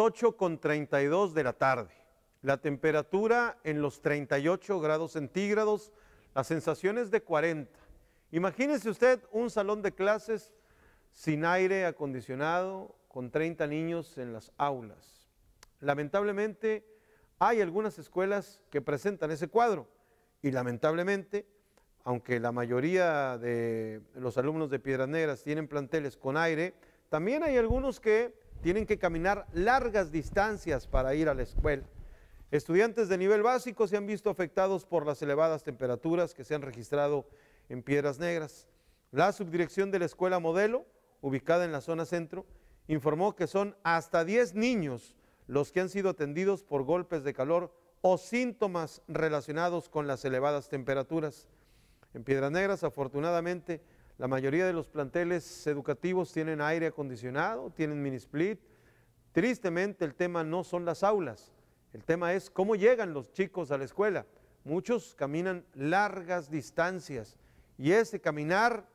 8:32 de la tarde. La temperatura en los 38 grados centígrados, las sensaciones de 40. Imagínese usted un salón de clases sin aire acondicionado, con 30 niños en las aulas. Lamentablemente, hay algunas escuelas que presentan ese cuadro y lamentablemente, aunque la mayoría de los alumnos de Piedras Negras tienen planteles con aire, también hay algunos que tienen que caminar largas distancias para ir a la escuela. Estudiantes de nivel básico se han visto afectados por las elevadas temperaturas que se han registrado en Piedras Negras. La subdirección de la escuela modelo, ubicada en la zona centro, informó que son hasta 10 niños los que han sido atendidos por golpes de calor o síntomas relacionados con las elevadas temperaturas. En Piedras Negras, afortunadamente, la mayoría de los planteles educativos tienen aire acondicionado, tienen mini split. Tristemente, el tema no son las aulas, el tema es cómo llegan los chicos a la escuela. Muchos caminan largas distancias y ese caminar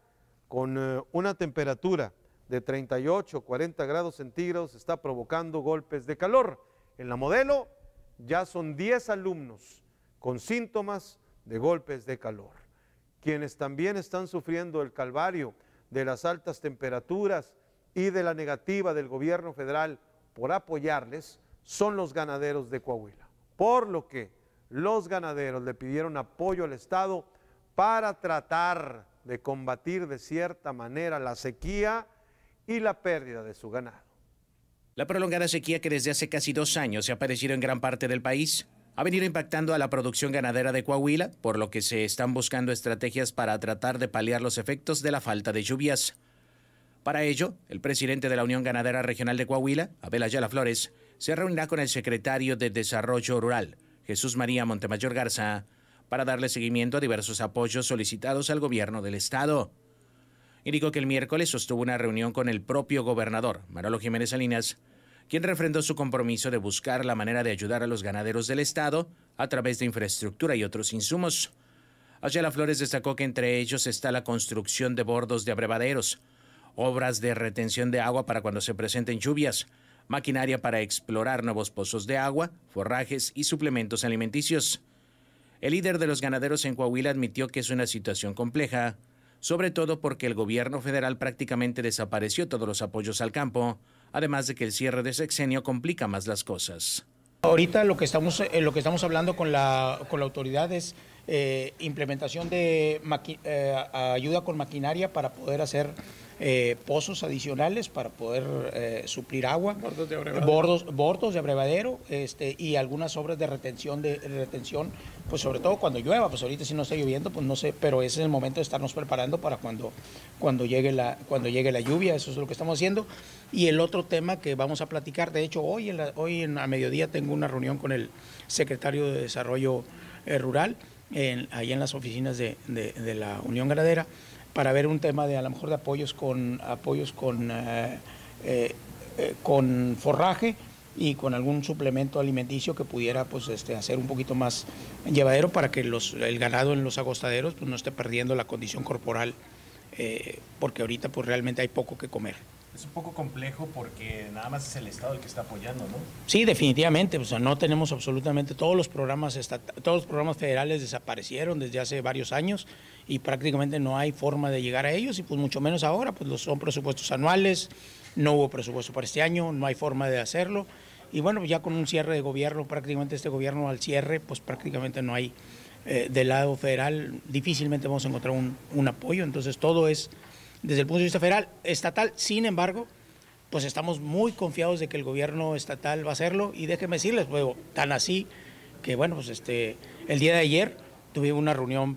con una temperatura de 38, 40 grados centígrados está provocando golpes de calor. En la modelo ya son 10 alumnos con síntomas de golpes de calor. Quienes también están sufriendo el calvario de las altas temperaturas y de la negativa del gobierno federal por apoyarles son los ganaderos de Coahuila. Por lo que los ganaderos le pidieron apoyo al Estado para tratar de combatir de cierta manera la sequía y la pérdida de su ganado. La prolongada sequía que desde hace casi 2 años se ha padecido en gran parte del país ha venido impactando a la producción ganadera de Coahuila, por lo que se están buscando estrategias para tratar de paliar los efectos de la falta de lluvias. Para ello, el presidente de la Unión Ganadera Regional de Coahuila, Abel Ayala Flores, se reunirá con el secretario de Desarrollo Rural, Jesús María Montemayor Garza, para darle seguimiento a diversos apoyos solicitados al gobierno del estado. Indicó que el miércoles sostuvo una reunión con el propio gobernador, Manolo Jiménez Salinas, quien refrendó su compromiso de buscar la manera de ayudar a los ganaderos del estado a través de infraestructura y otros insumos. Ayala Flores destacó que entre ellos está la construcción de bordos de abrevaderos, obras de retención de agua para cuando se presenten lluvias, maquinaria para explorar nuevos pozos de agua, forrajes y suplementos alimenticios. El líder de los ganaderos en Coahuila admitió que es una situación compleja, sobre todo porque el gobierno federal prácticamente desapareció todos los apoyos al campo, además de que el cierre de sexenio complica más las cosas. Ahorita lo que estamos hablando con la autoridad es implementación de ayuda con maquinaria para poder hacer pozos adicionales para poder suplir agua, bordos de abrevadero, y algunas obras de retención, pues sobre todo cuando llueva. Pues ahorita si no está lloviendo, pues no sé, pero ese es el momento de estarnos preparando para cuando llegue la lluvia. Eso es lo que estamos haciendo. Y el otro tema que vamos a platicar, de hecho hoy a mediodía tengo una reunión con el secretario de Desarrollo Rural ahí en las oficinas de la Unión Ganadera, para ver un tema de a lo mejor de apoyos con forraje y con algún suplemento alimenticio que pudiera pues hacer un poquito más llevadero para que el ganado en los agostaderos pues no esté perdiendo la condición corporal, porque ahorita pues realmente hay poco que comer. Es un poco complejo porque nada más es el Estado el que está apoyando, ¿no? Sí, definitivamente. O sea, no tenemos absolutamente todos los programas federales desaparecieron desde hace varios años y prácticamente no hay forma de llegar a ellos, y pues mucho menos ahora, pues son presupuestos anuales, no hubo presupuesto para este año, no hay forma de hacerlo. Y bueno, ya con un cierre de gobierno, prácticamente este gobierno al cierre, pues prácticamente no hay, del lado federal, difícilmente vamos a encontrar un apoyo. Entonces todo es desde el punto de vista estatal. Sin embargo, pues estamos muy confiados de que el gobierno estatal va a hacerlo, y déjenme decirles, luego, tan así que bueno, pues el día de ayer tuvimos una reunión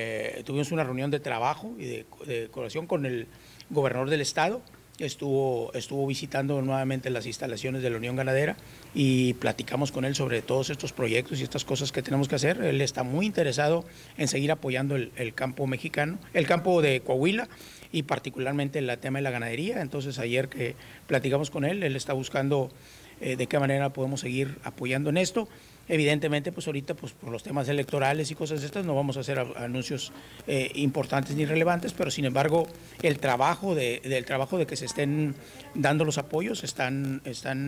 de trabajo y de colaboración con el gobernador del estado. Estuvo visitando nuevamente las instalaciones de la Unión Ganadera y platicamos con él sobre todos estos proyectos y estas cosas que tenemos que hacer. Él está muy interesado en seguir apoyando el campo mexicano, el campo de Coahuila, y particularmente el tema de la ganadería. Entonces ayer que platicamos con él está buscando de qué manera podemos seguir apoyando en esto. Evidentemente, pues ahorita pues por los temas electorales y cosas de estas no vamos a hacer anuncios importantes ni relevantes, pero sin embargo el trabajo de que se estén dando los apoyos están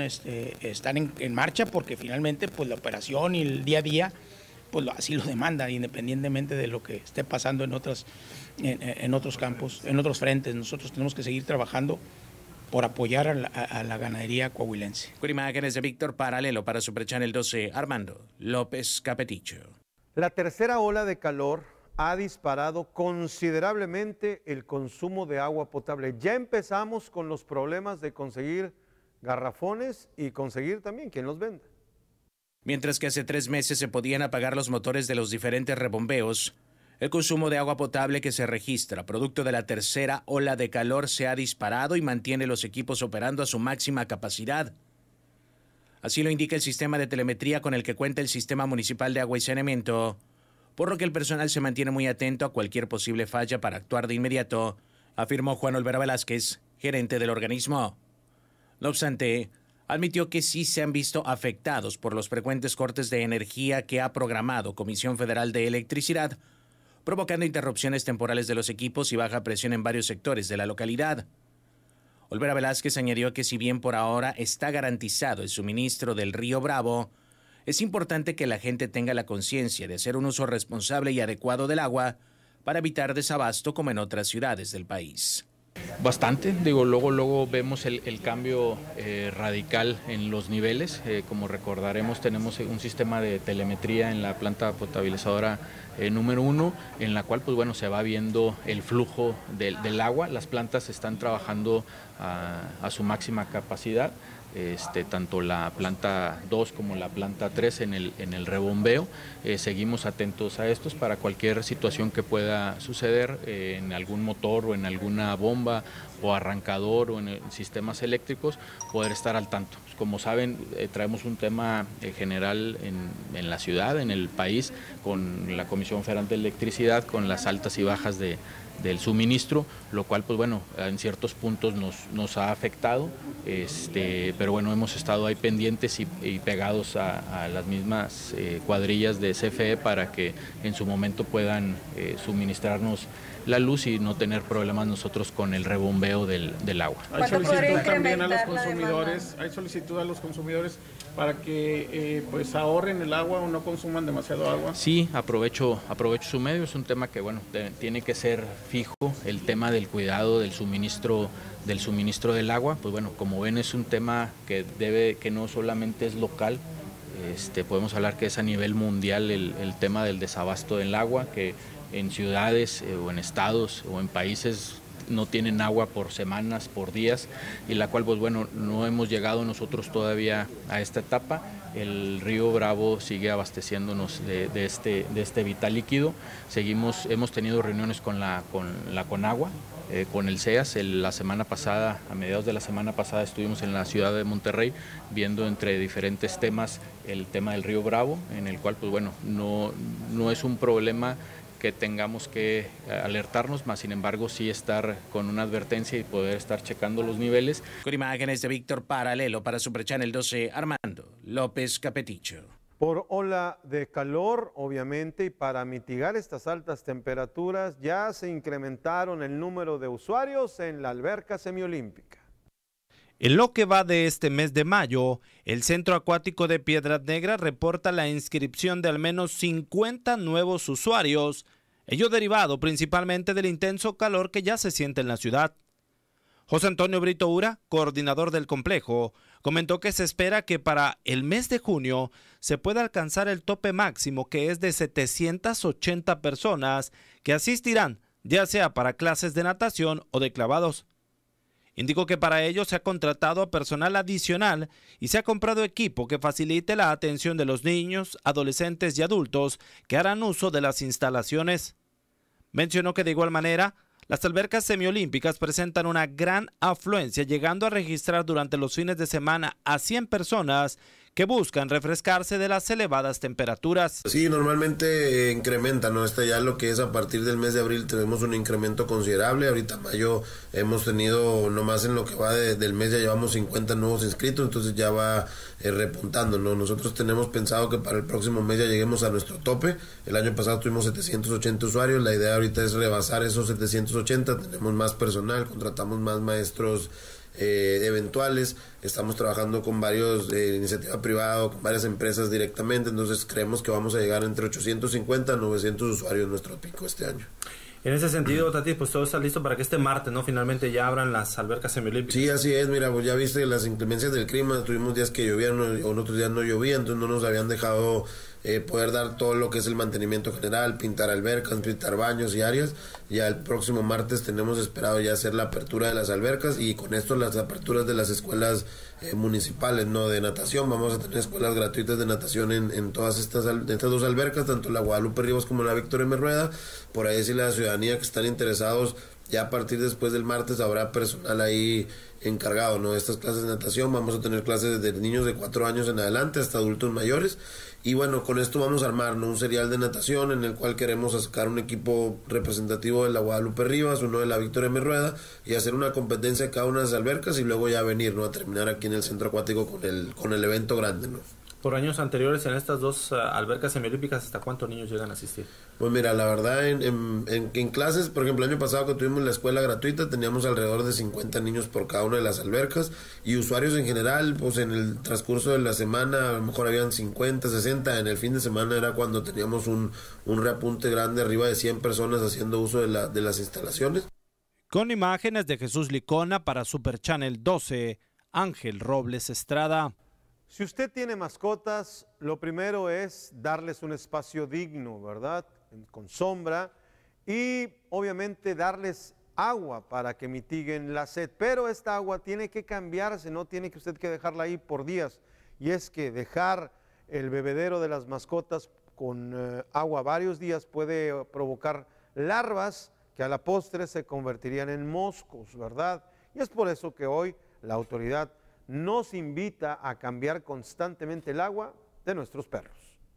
en marcha, porque finalmente pues la operación y el día a día pues así lo demanda, independientemente de lo que esté pasando en otros campos, en otros frentes. Nosotros tenemos que seguir trabajando por apoyar a la ganadería coahuilense. Con imágenes de Víctor Paralelo para Super Channel 12, Armando López Capeticho. La tercera ola de calor ha disparado considerablemente el consumo de agua potable. Ya empezamos con los problemas de conseguir garrafones y conseguir también quien los venda. Mientras que hace 3 meses se podían apagar los motores de los diferentes rebombeos, el consumo de agua potable que se registra producto de la tercera ola de calor se ha disparado y mantiene los equipos operando a su máxima capacidad. Así lo indica el sistema de telemetría con el que cuenta el Sistema Municipal de Agua y Saneamiento, por lo que el personal se mantiene muy atento a cualquier posible falla para actuar de inmediato, afirmó Juan Olvera Velázquez, gerente del organismo. No obstante, admitió que sí se han visto afectados por los frecuentes cortes de energía que ha programado Comisión Federal de Electricidad, provocando interrupciones temporales de los equipos y baja presión en varios sectores de la localidad. Olvera Velázquez añadió que si bien por ahora está garantizado el suministro del Río Bravo, es importante que la gente tenga la conciencia de hacer un uso responsable y adecuado del agua para evitar desabasto como en otras ciudades del país. Bastante, luego vemos el cambio radical en los niveles. Como recordaremos, tenemos un sistema de telemetría en la planta potabilizadora número 1, en la cual pues bueno, se va viendo el flujo del agua. Las plantas están trabajando a su máxima capacidad. tanto la planta 2 como la planta 3 en el rebombeo. Seguimos atentos a estos para cualquier situación que pueda suceder en algún motor o en alguna bomba o arrancador o en sistemas eléctricos, poder estar al tanto. Como saben, traemos un tema general en la ciudad, en el país, con la Comisión Federal de Electricidad, con las altas y bajas del suministro, lo cual pues bueno, en ciertos puntos nos ha afectado, pero bueno, hemos estado ahí pendientes y pegados a las mismas cuadrillas de CFE para que en su momento puedan suministrarnos la luz y no tener problemas nosotros con el rebombeo del agua. Hay solicitud también a los consumidores, hay solicitud a los consumidores para que pues ahorren el agua o no consuman demasiado agua. Sí, aprovecho su medio, es un tema que bueno, tiene que ser fijo, el tema del cuidado del suministro del agua, pues bueno, como ven es un tema que no solamente es local, podemos hablar que es a nivel mundial el tema del desabasto del agua, que en ciudades o en estados o en países no tienen agua por semanas, por días, y la cual pues bueno, no hemos llegado nosotros todavía a esta etapa. El río Bravo sigue abasteciéndonos de este vital líquido. Hemos tenido reuniones con la Conagua, con el CEAS. La semana pasada, a mediados de la semana pasada, estuvimos en la ciudad de Monterrey viendo entre diferentes temas el tema del río Bravo, en el cual pues bueno, no es un problema que tengamos que alertarnos, más sin embargo sí estar con una advertencia y poder estar checando los niveles. Con imágenes de Víctor Paralelo para Super Channel 12, Armando López Capeticho. Por ola de calor, obviamente, y para mitigar estas altas temperaturas, ya se incrementaron el número de usuarios en la alberca semiolímpica. En lo que va de este mes de mayo, el Centro Acuático de Piedras Negras reporta la inscripción de al menos 50 nuevos usuarios, ello derivado principalmente del intenso calor que ya se siente en la ciudad. José Antonio Brito Ura, coordinador del complejo, comentó que se espera que para el mes de junio se pueda alcanzar el tope máximo, que es de 780 personas que asistirán, ya sea para clases de natación o de clavados. Indicó que para ello se ha contratado a personal adicional y se ha comprado equipo que facilite la atención de los niños, adolescentes y adultos que harán uso de las instalaciones. Mencionó que de igual manera, las albercas semiolímpicas presentan una gran afluencia, llegando a registrar durante los fines de semana a 100 personas que buscan refrescarse de las elevadas temperaturas. Sí, normalmente incrementa, ¿no? Ya lo que es a partir del mes de abril tenemos un incremento considerable. Ahorita mayo hemos tenido, nomás en lo que va del mes ya llevamos 50 nuevos inscritos, entonces ya va repuntando, ¿no? Nosotros tenemos pensado que para el próximo mes ya lleguemos a nuestro tope. El año pasado tuvimos 780 usuarios, la idea ahorita es rebasar esos 780, tenemos más personal, contratamos más maestros eventuales, estamos trabajando con varios de iniciativa privada, con varias empresas directamente, entonces creemos que vamos a llegar entre 850 a 900 usuarios en nuestro pico este año. En ese sentido, Tati, pues todo está listo para que este martes, ¿no? Finalmente ya abran las albercas semiolímpicas. Sí, así es, mira, pues ya viste las inclemencias del clima, tuvimos días que llovían o otros días no llovía, entonces no nos habían dejado poder dar todo lo que es el mantenimiento general, pintar albercas, pintar baños y áreas. Ya el próximo martes tenemos esperado ya hacer la apertura de las albercas y con esto las aperturas de las escuelas municipales, ¿no? De natación. Vamos a tener escuelas gratuitas de natación en todas estas dos albercas, tanto la Guadalupe Rivas como la Víctor M. Rueda. Por ahí decirle a la ciudadanía que están interesados, ya a partir después del martes habrá personal ahí encargado, ¿no? De estas clases de natación. Vamos a tener clases de niños de 4 años en adelante hasta adultos mayores. Y bueno, con esto vamos a armar, ¿no? Un serial de natación en el cual queremos sacar un equipo representativo de la Guadalupe Rivas, uno de la Víctor M. Rueda, y hacer una competencia en cada una de las albercas y luego ya venir, ¿no? A terminar aquí en el centro acuático con el evento grande, ¿no? Por años anteriores en estas dos albercas semiolímpicas, ¿hasta cuántos niños llegan a asistir? Pues mira, la verdad, en clases, por ejemplo, el año pasado que tuvimos la escuela gratuita, teníamos alrededor de 50 niños por cada una de las albercas, y usuarios en general, pues en el transcurso de la semana, a lo mejor habían 50, 60, en el fin de semana era cuando teníamos un reapunte grande, arriba de 100 personas haciendo uso de las instalaciones. Con imágenes de Jesús Licona para Super Channel 12, Ángel Robles Estrada. Si usted tiene mascotas, lo primero es darles un espacio digno, ¿verdad? Con sombra, y obviamente darles agua para que mitiguen la sed, pero esta agua tiene que cambiarse, no tiene que usted que dejarla ahí por días, y es que dejar el bebedero de las mascotas con agua varios días puede provocar larvas que a la postre se convertirían en moscos, ¿verdad? Y es por eso que hoy la autoridad nos invita a cambiar constantemente el agua de nuestros perros.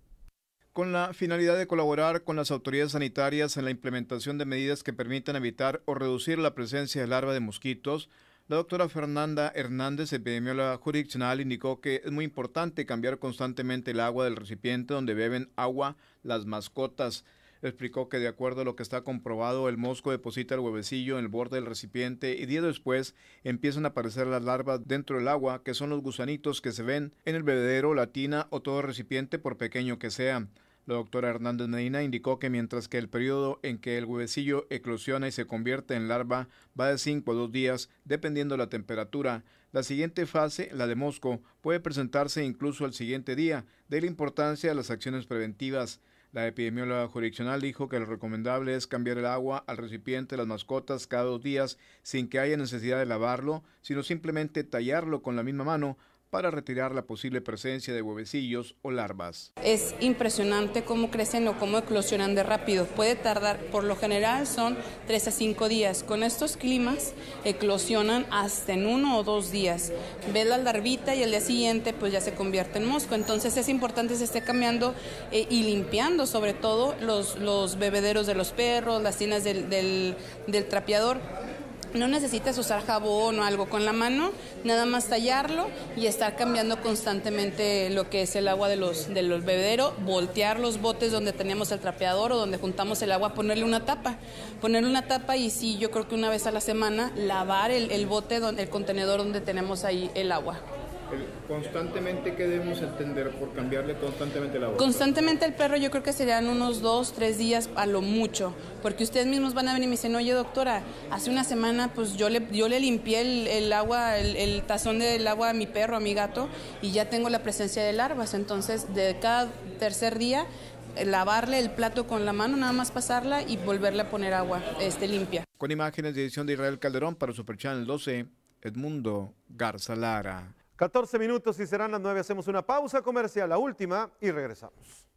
Con la finalidad de colaborar con las autoridades sanitarias en la implementación de medidas que permitan evitar o reducir la presencia de larvas de mosquitos, la doctora Fernanda Hernández, epidemióloga jurisdiccional, indicó que es muy importante cambiar constantemente el agua del recipiente donde beben agua las mascotas. Explicó que de acuerdo a lo que está comprobado, el mosco deposita el huevecillo en el borde del recipiente y días después empiezan a aparecer las larvas dentro del agua, que son los gusanitos que se ven en el bebedero, la tina o todo recipiente por pequeño que sea. La doctora Hernández Medina indicó que mientras que el periodo en que el huevecillo eclosiona y se convierte en larva va de 5 a 2 días, dependiendo de la temperatura, la siguiente fase, la de mosco, puede presentarse incluso al siguiente día, de la importancia de las acciones preventivas. La epidemióloga jurisdiccional dijo que lo recomendable es cambiar el agua al recipiente de las mascotas cada 2 días sin que haya necesidad de lavarlo, sino simplemente tallarlo con la misma mano para retirar la posible presencia de huevecillos o larvas. Es impresionante cómo crecen o cómo eclosionan de rápido. Puede tardar, por lo general son 3 a 5 días. Con estos climas eclosionan hasta en 1 o 2 días. Ves la larvita y al día siguiente pues ya se convierte en mosco. Entonces es importante que se esté cambiando y limpiando sobre todo los bebederos de los perros, las tinas del trapeador. No necesitas usar jabón o algo, con la mano nada más tallarlo y estar cambiando constantemente lo que es el agua de los bebederos, voltear los botes donde tenemos el trapeador o donde juntamos el agua, ponerle una tapa y sí, yo creo que una vez a la semana lavar el bote, el contenedor donde tenemos ahí el agua. Constantemente, ¿qué debemos entender por cambiarle constantemente el agua? Constantemente el perro yo creo que serían unos 2, 3 días a lo mucho, porque ustedes mismos van a venir y me dicen, oye doctora, hace una semana pues yo le limpié el agua, el tazón del agua a mi perro, a mi gato, y ya tengo la presencia de larvas. Entonces de cada tercer día lavarle el plato con la mano, nada más pasarla y volverle a poner agua limpia. Con imágenes de edición de Israel Calderón para Super Channel 12, Edmundo Garza Lara. 14 minutos y serán las 9. Hacemos una pausa comercial, la última, y regresamos.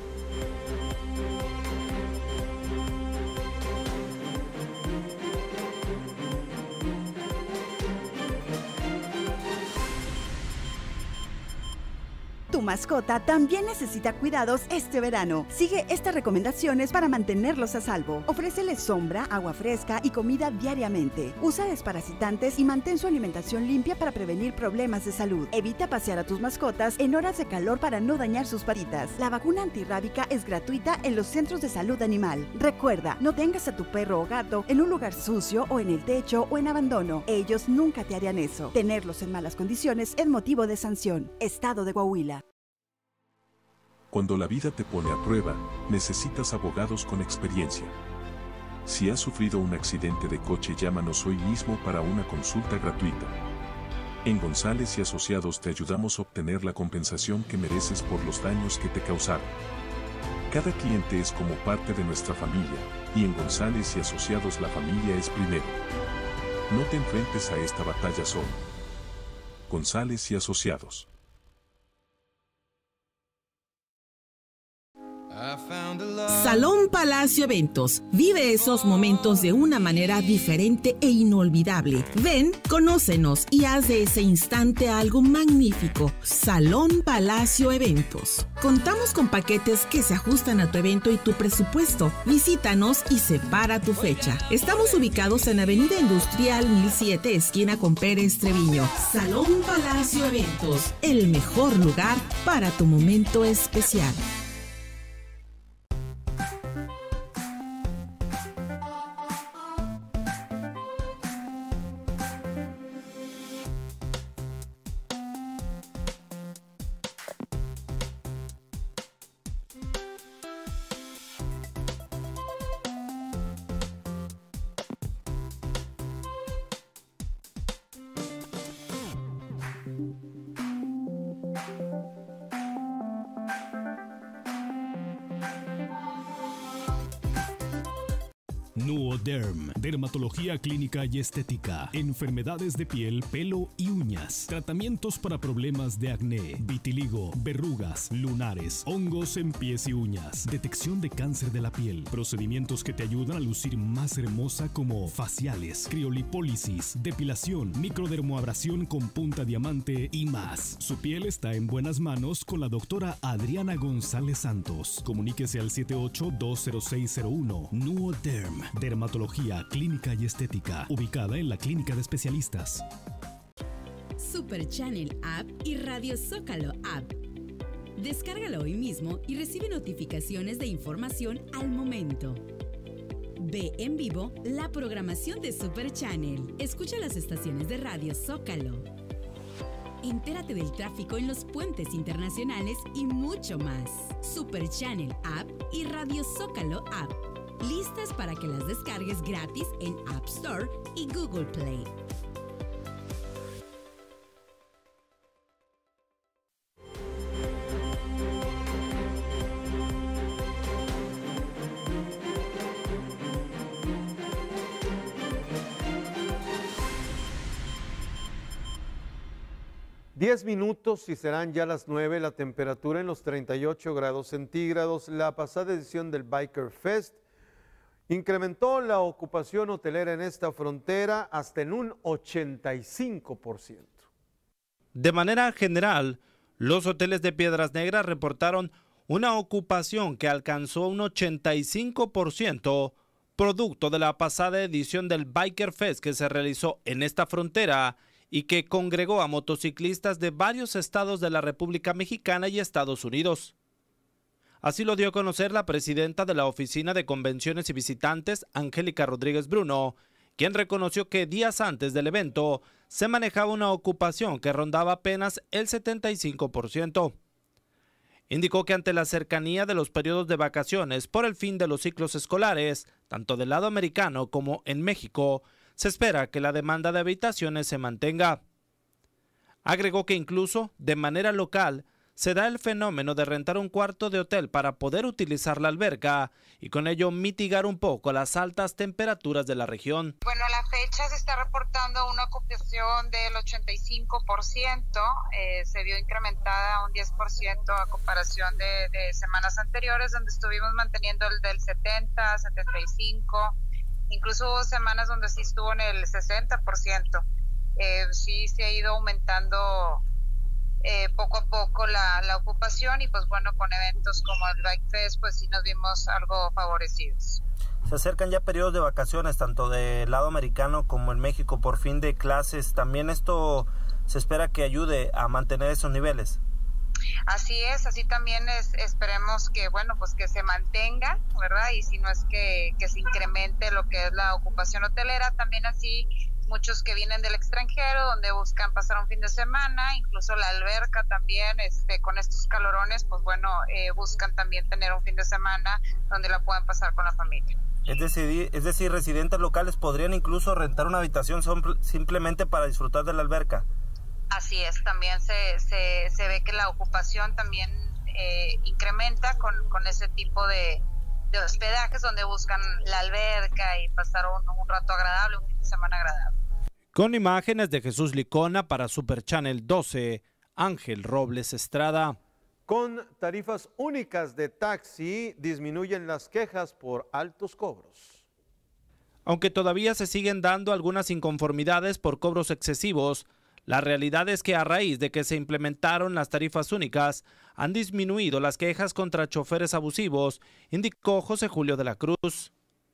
Tu mascota también necesita cuidados este verano. Sigue estas recomendaciones para mantenerlos a salvo. Ofréceles sombra, agua fresca y comida diariamente. Usa desparasitantes y mantén su alimentación limpia para prevenir problemas de salud. Evita pasear a tus mascotas en horas de calor para no dañar sus patitas. La vacuna antirrábica es gratuita en los centros de salud animal. Recuerda, no tengas a tu perro o gato en un lugar sucio o en el techo o en abandono. Ellos nunca te harían eso. Tenerlos en malas condiciones es motivo de sanción. Estado de Coahuila. Cuando la vida te pone a prueba, necesitas abogados con experiencia. Si has sufrido un accidente de coche, llámanos hoy mismo para una consulta gratuita. En González y Asociados te ayudamos a obtener la compensación que mereces por los daños que te causaron. Cada cliente es como parte de nuestra familia, y en González y Asociados la familia es primero. No te enfrentes a esta batalla solo. González y Asociados. Salón Palacio Eventos. Vive esos momentos de una manera diferente e inolvidable. Ven, conócenos y haz de ese instante algo magnífico. Salón Palacio Eventos. Contamos con paquetes que se ajustan a tu evento y tu presupuesto. Visítanos y separa tu fecha. Estamos ubicados en Avenida Industrial 1007, esquina con Pérez Treviño. Salón Palacio Eventos. El mejor lugar para tu momento especial. Nuoderm, dermatología clínica y estética, enfermedades de piel, pelo y uñas, tratamientos para problemas de acné, vitiligo, verrugas, lunares, hongos en pies y uñas, detección de cáncer de la piel, procedimientos que te ayudan a lucir más hermosa como faciales, criolipólisis, depilación, microdermoabrasión con punta diamante y más. Su piel está en buenas manos con la doctora Adriana González Santos. Comuníquese al 78-20601. Nuoderm, dermatología clínica y estética, ubicada en la Clínica de Especialistas. Super Channel App y Radio Zócalo App. Descárgalo hoy mismo y recibe notificaciones de información al momento. Ve en vivo la programación de Super Channel. Escucha las estaciones de Radio Zócalo. Entérate del tráfico en los puentes internacionales y mucho más. Super Channel App y Radio Zócalo App. Listas para que las descargues gratis en App Store y Google Play. Diez minutos y serán ya las 9, la temperatura en los 38 grados centígrados. La pasada edición del Biker Fest incrementó la ocupación hotelera en esta frontera hasta en un 85%. De manera general, los hoteles de Piedras Negras reportaron una ocupación que alcanzó un 85%, producto de la pasada edición del Biker Fest que se realizó en esta frontera y que congregó a motociclistas de varios estados de la República Mexicana y Estados Unidos. Así lo dio a conocer la presidenta de la Oficina de Convenciones y Visitantes, Angélica Rodríguez Bruno, quien reconoció que días antes del evento se manejaba una ocupación que rondaba apenas el 75%. Indicó que ante la cercanía de los periodos de vacaciones por el fin de los ciclos escolares, tanto del lado americano como en México, se espera que la demanda de habitaciones se mantenga. Agregó que incluso de manera local se da el fenómeno de rentar un cuarto de hotel para poder utilizar la alberca y con ello mitigar un poco las altas temperaturas de la región. Bueno, a la fecha se está reportando una ocupación del 85%, se vio incrementada a un 10% a comparación de semanas anteriores, donde estuvimos manteniendo el del 70, 75%. Incluso hubo semanas donde sí estuvo en el 60%. Sí se ha ido aumentando poco a poco la ocupación y pues bueno, con eventos como el Bike Fest pues sí nos vimos algo favorecidos. Se acercan ya periodos de vacaciones tanto del lado americano como en México por fin de clases. ¿También esto se espera que ayude a mantener esos niveles? Así es, así también esperemos que, bueno, pues que se mantenga, ¿verdad? Y si no es que se incremente lo que es la ocupación hotelera, también así muchos que vienen del extranjero, donde buscan pasar un fin de semana, incluso la alberca también, con estos calorones, pues bueno, buscan también tener un fin de semana donde la puedan pasar con la familia. Es decir, residentes locales podrían incluso rentar una habitación simplemente para disfrutar de la alberca. Así es, también se ve que la ocupación también incrementa con ese tipo de hospedajes donde buscan la alberca y pasar un rato agradable, un fin de semana agradable. Con imágenes de Jesús Licona para Super Channel 12, Ángel Robles Estrada. Con tarifas únicas de taxi disminuyen las quejas por altos cobros. Aunque todavía se siguen dando algunas inconformidades por cobros excesivos, la realidad es que a raíz de que se implementaron las tarifas únicas, han disminuido las quejas contra choferes abusivos, indicó José Julio de la Cruz.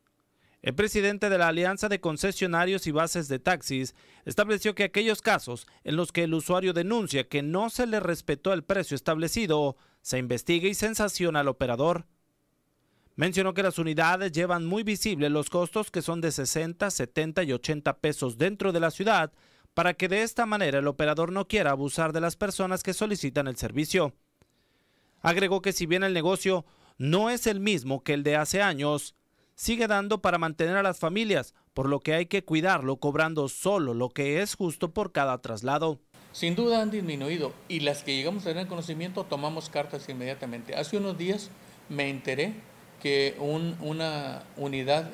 El presidente de la Alianza de Concesionarios y Bases de Taxis estableció que aquellos casos en los que el usuario denuncia que no se le respetó el precio establecido, se investiga y se sanciona al operador. Mencionó que las unidades llevan muy visibles los costos que son de 60, 70 y 80 pesos dentro de la ciudad, para que de esta manera el operador no quiera abusar de las personas que solicitan el servicio. Agregó que si bien el negocio no es el mismo que el de hace años, sigue dando para mantener a las familias, por lo que hay que cuidarlo cobrando solo lo que es justo por cada traslado. Sin duda han disminuido y las que llegamos a tener conocimiento tomamos cartas inmediatamente. Hace unos días me enteré que una unidad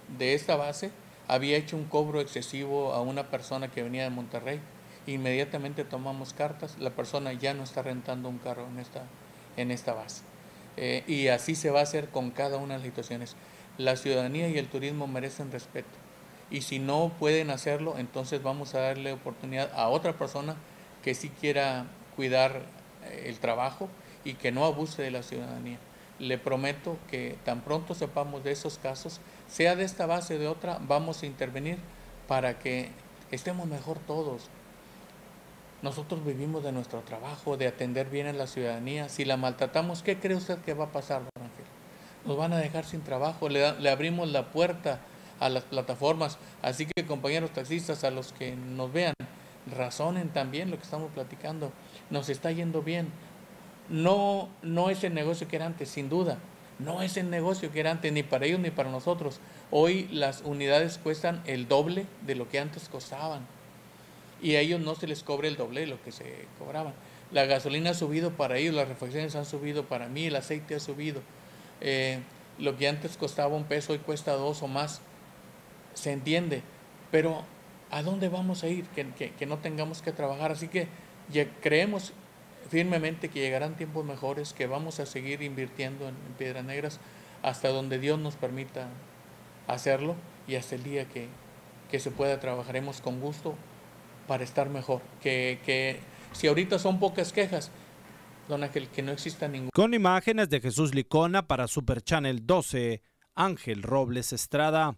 de esta base había hecho un cobro excesivo a una persona que venía de Monterrey. Inmediatamente tomamos cartas, la persona ya no está rentando un carro en esta base. Y así se va a hacer con cada una de las situaciones. La ciudadanía y el turismo merecen respeto. Y si no pueden hacerlo, entonces vamos a darle oportunidad a otra persona que sí quiera cuidar el trabajo y que no abuse de la ciudadanía. Le prometo que tan pronto sepamos de esos casos, sea de esta base o de otra, vamos a intervenir para que estemos mejor todos. Nosotros vivimos de nuestro trabajo, de atender bien a la ciudadanía. Si la maltratamos, ¿qué cree usted que va a pasar, don Ángel? Nos van a dejar sin trabajo, le abrimos la puerta a las plataformas. Así que, compañeros taxistas, a los que nos vean, razonen también lo que estamos platicando. Nos está yendo bien. No es el negocio que era antes, sin duda. No es el negocio que era antes, ni para ellos ni para nosotros. Hoy las unidades cuestan el doble de lo que antes costaban. Y a ellos no se les cobra el doble de lo que se cobraban. La gasolina ha subido para ellos, las refacciones han subido para mí, el aceite ha subido. Lo que antes costaba $1 hoy cuesta 2 o más. Se entiende, pero ¿a dónde vamos a ir que no tengamos que trabajar? Así que ya creemos firmemente que llegarán tiempos mejores, que vamos a seguir invirtiendo en Piedras Negras hasta donde Dios nos permita hacerlo, y hasta el día que se pueda trabajaremos con gusto para estar mejor. Que si ahorita son pocas quejas, don Ángel, que no exista ningún. Con imágenes de Jesús Licona para Super Channel 12, Ángel Robles Estrada.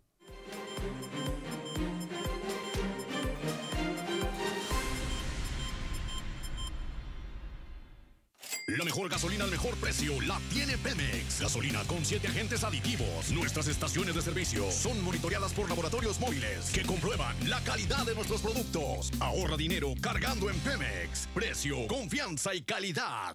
La mejor gasolina al mejor precio la tiene Pemex. Gasolina con 7 agentes aditivos. Nuestras estaciones de servicio son monitoreadas por laboratorios móviles que comprueban la calidad de nuestros productos. Ahorra dinero cargando en Pemex. Precio, confianza y calidad.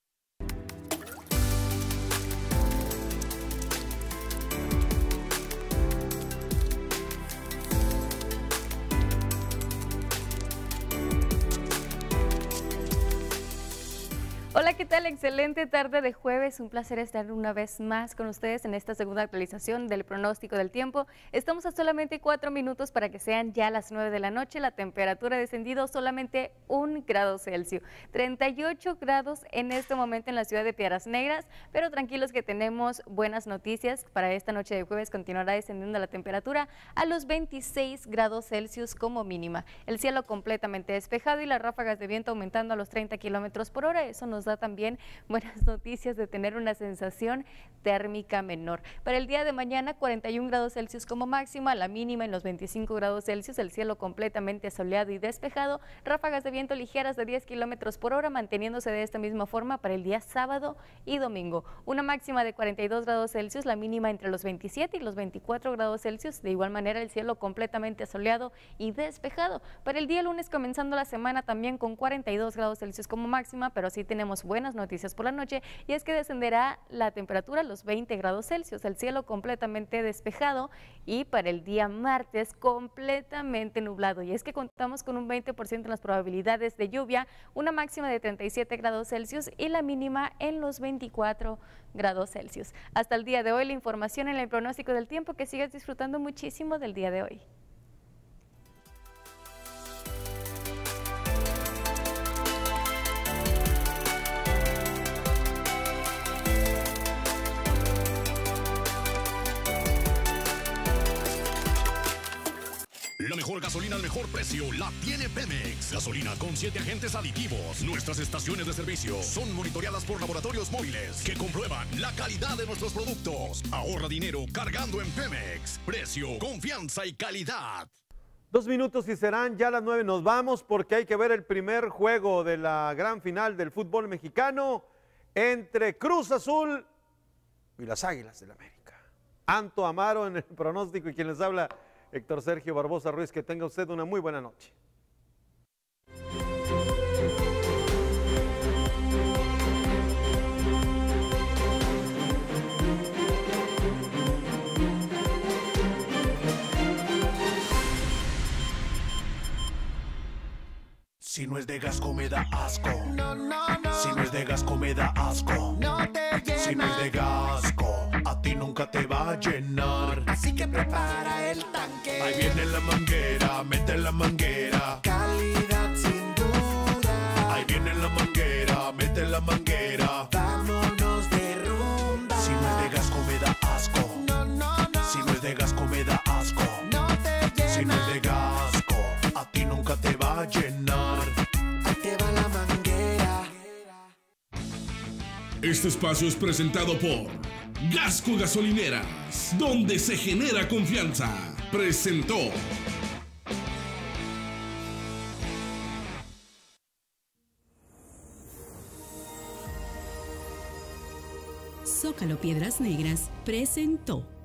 Hola, ¿qué tal? Excelente tarde de jueves. Un placer estar una vez más con ustedes en esta segunda actualización del pronóstico del tiempo. Estamos a solamente 4 minutos para que sean ya las 9 de la noche. La temperatura ha descendido solamente 1 grado Celsius. 38 grados en este momento en la ciudad de Piedras Negras, pero tranquilos que tenemos buenas noticias. Para esta noche de jueves continuará descendiendo la temperatura a los 26 grados Celsius como mínima. El cielo completamente despejado y las ráfagas de viento aumentando a los 30 kilómetros por hora. Eso nos da también buenas noticias de tener una sensación térmica menor. Para el día de mañana, 41 grados Celsius como máxima, la mínima en los 25 grados Celsius, el cielo completamente soleado y despejado, ráfagas de viento ligeras de 10 kilómetros por hora, manteniéndose de esta misma forma para el día sábado y domingo. Una máxima de 42 grados Celsius, la mínima entre los 27 y los 24 grados Celsius, de igual manera el cielo completamente soleado y despejado. Para el día lunes, comenzando la semana también con 42 grados Celsius como máxima, pero sí tenemos buenas noticias por la noche, y es que descenderá la temperatura a los 20 grados Celsius, el cielo completamente despejado, y para el día martes completamente nublado, y es que contamos con un 20% en las probabilidades de lluvia, una máxima de 37 grados Celsius y la mínima en los 24 grados Celsius. Hasta el día de hoy la información en el pronóstico del tiempo, que sigas disfrutando muchísimo del día de hoy. La mejor gasolina al mejor precio la tiene Pemex. Gasolina con 7 agentes aditivos. Nuestras estaciones de servicio son monitoreadas por laboratorios móviles que comprueban la calidad de nuestros productos. Ahorra dinero cargando en Pemex. Precio, confianza y calidad. 2 minutos y serán ya las 9. Nos vamos porque hay que ver el primer juego de la gran final del fútbol mexicano entre Cruz Azul y las Águilas del América. Anto Amaro en el pronóstico y quien les habla, Héctor Sergio Barbosa Ruiz. Que tenga usted una muy buena noche. Si no es de Gasco me da asco. No, no, no. Si no es de Gasco me da asco. No te llena. Si no es de Gasco, a ti nunca te va a llenar. Así que prepara el tanque. Ahí viene la manguera, mete la manguera. Calidad sin duda. Ahí viene la manguera, mete la manguera. Vámonos de rumba. Si no es de Gasco me da asco. No, no, no. Si no es de Gasco me da asco. No te llena. Si no es de Gasco, a ti nunca te va a llenar. Ahí te va la manguera. Este espacio es presentado por Gasco Gasolineras, donde se genera confianza. Presentó. Zócalo Piedras Negras presentó.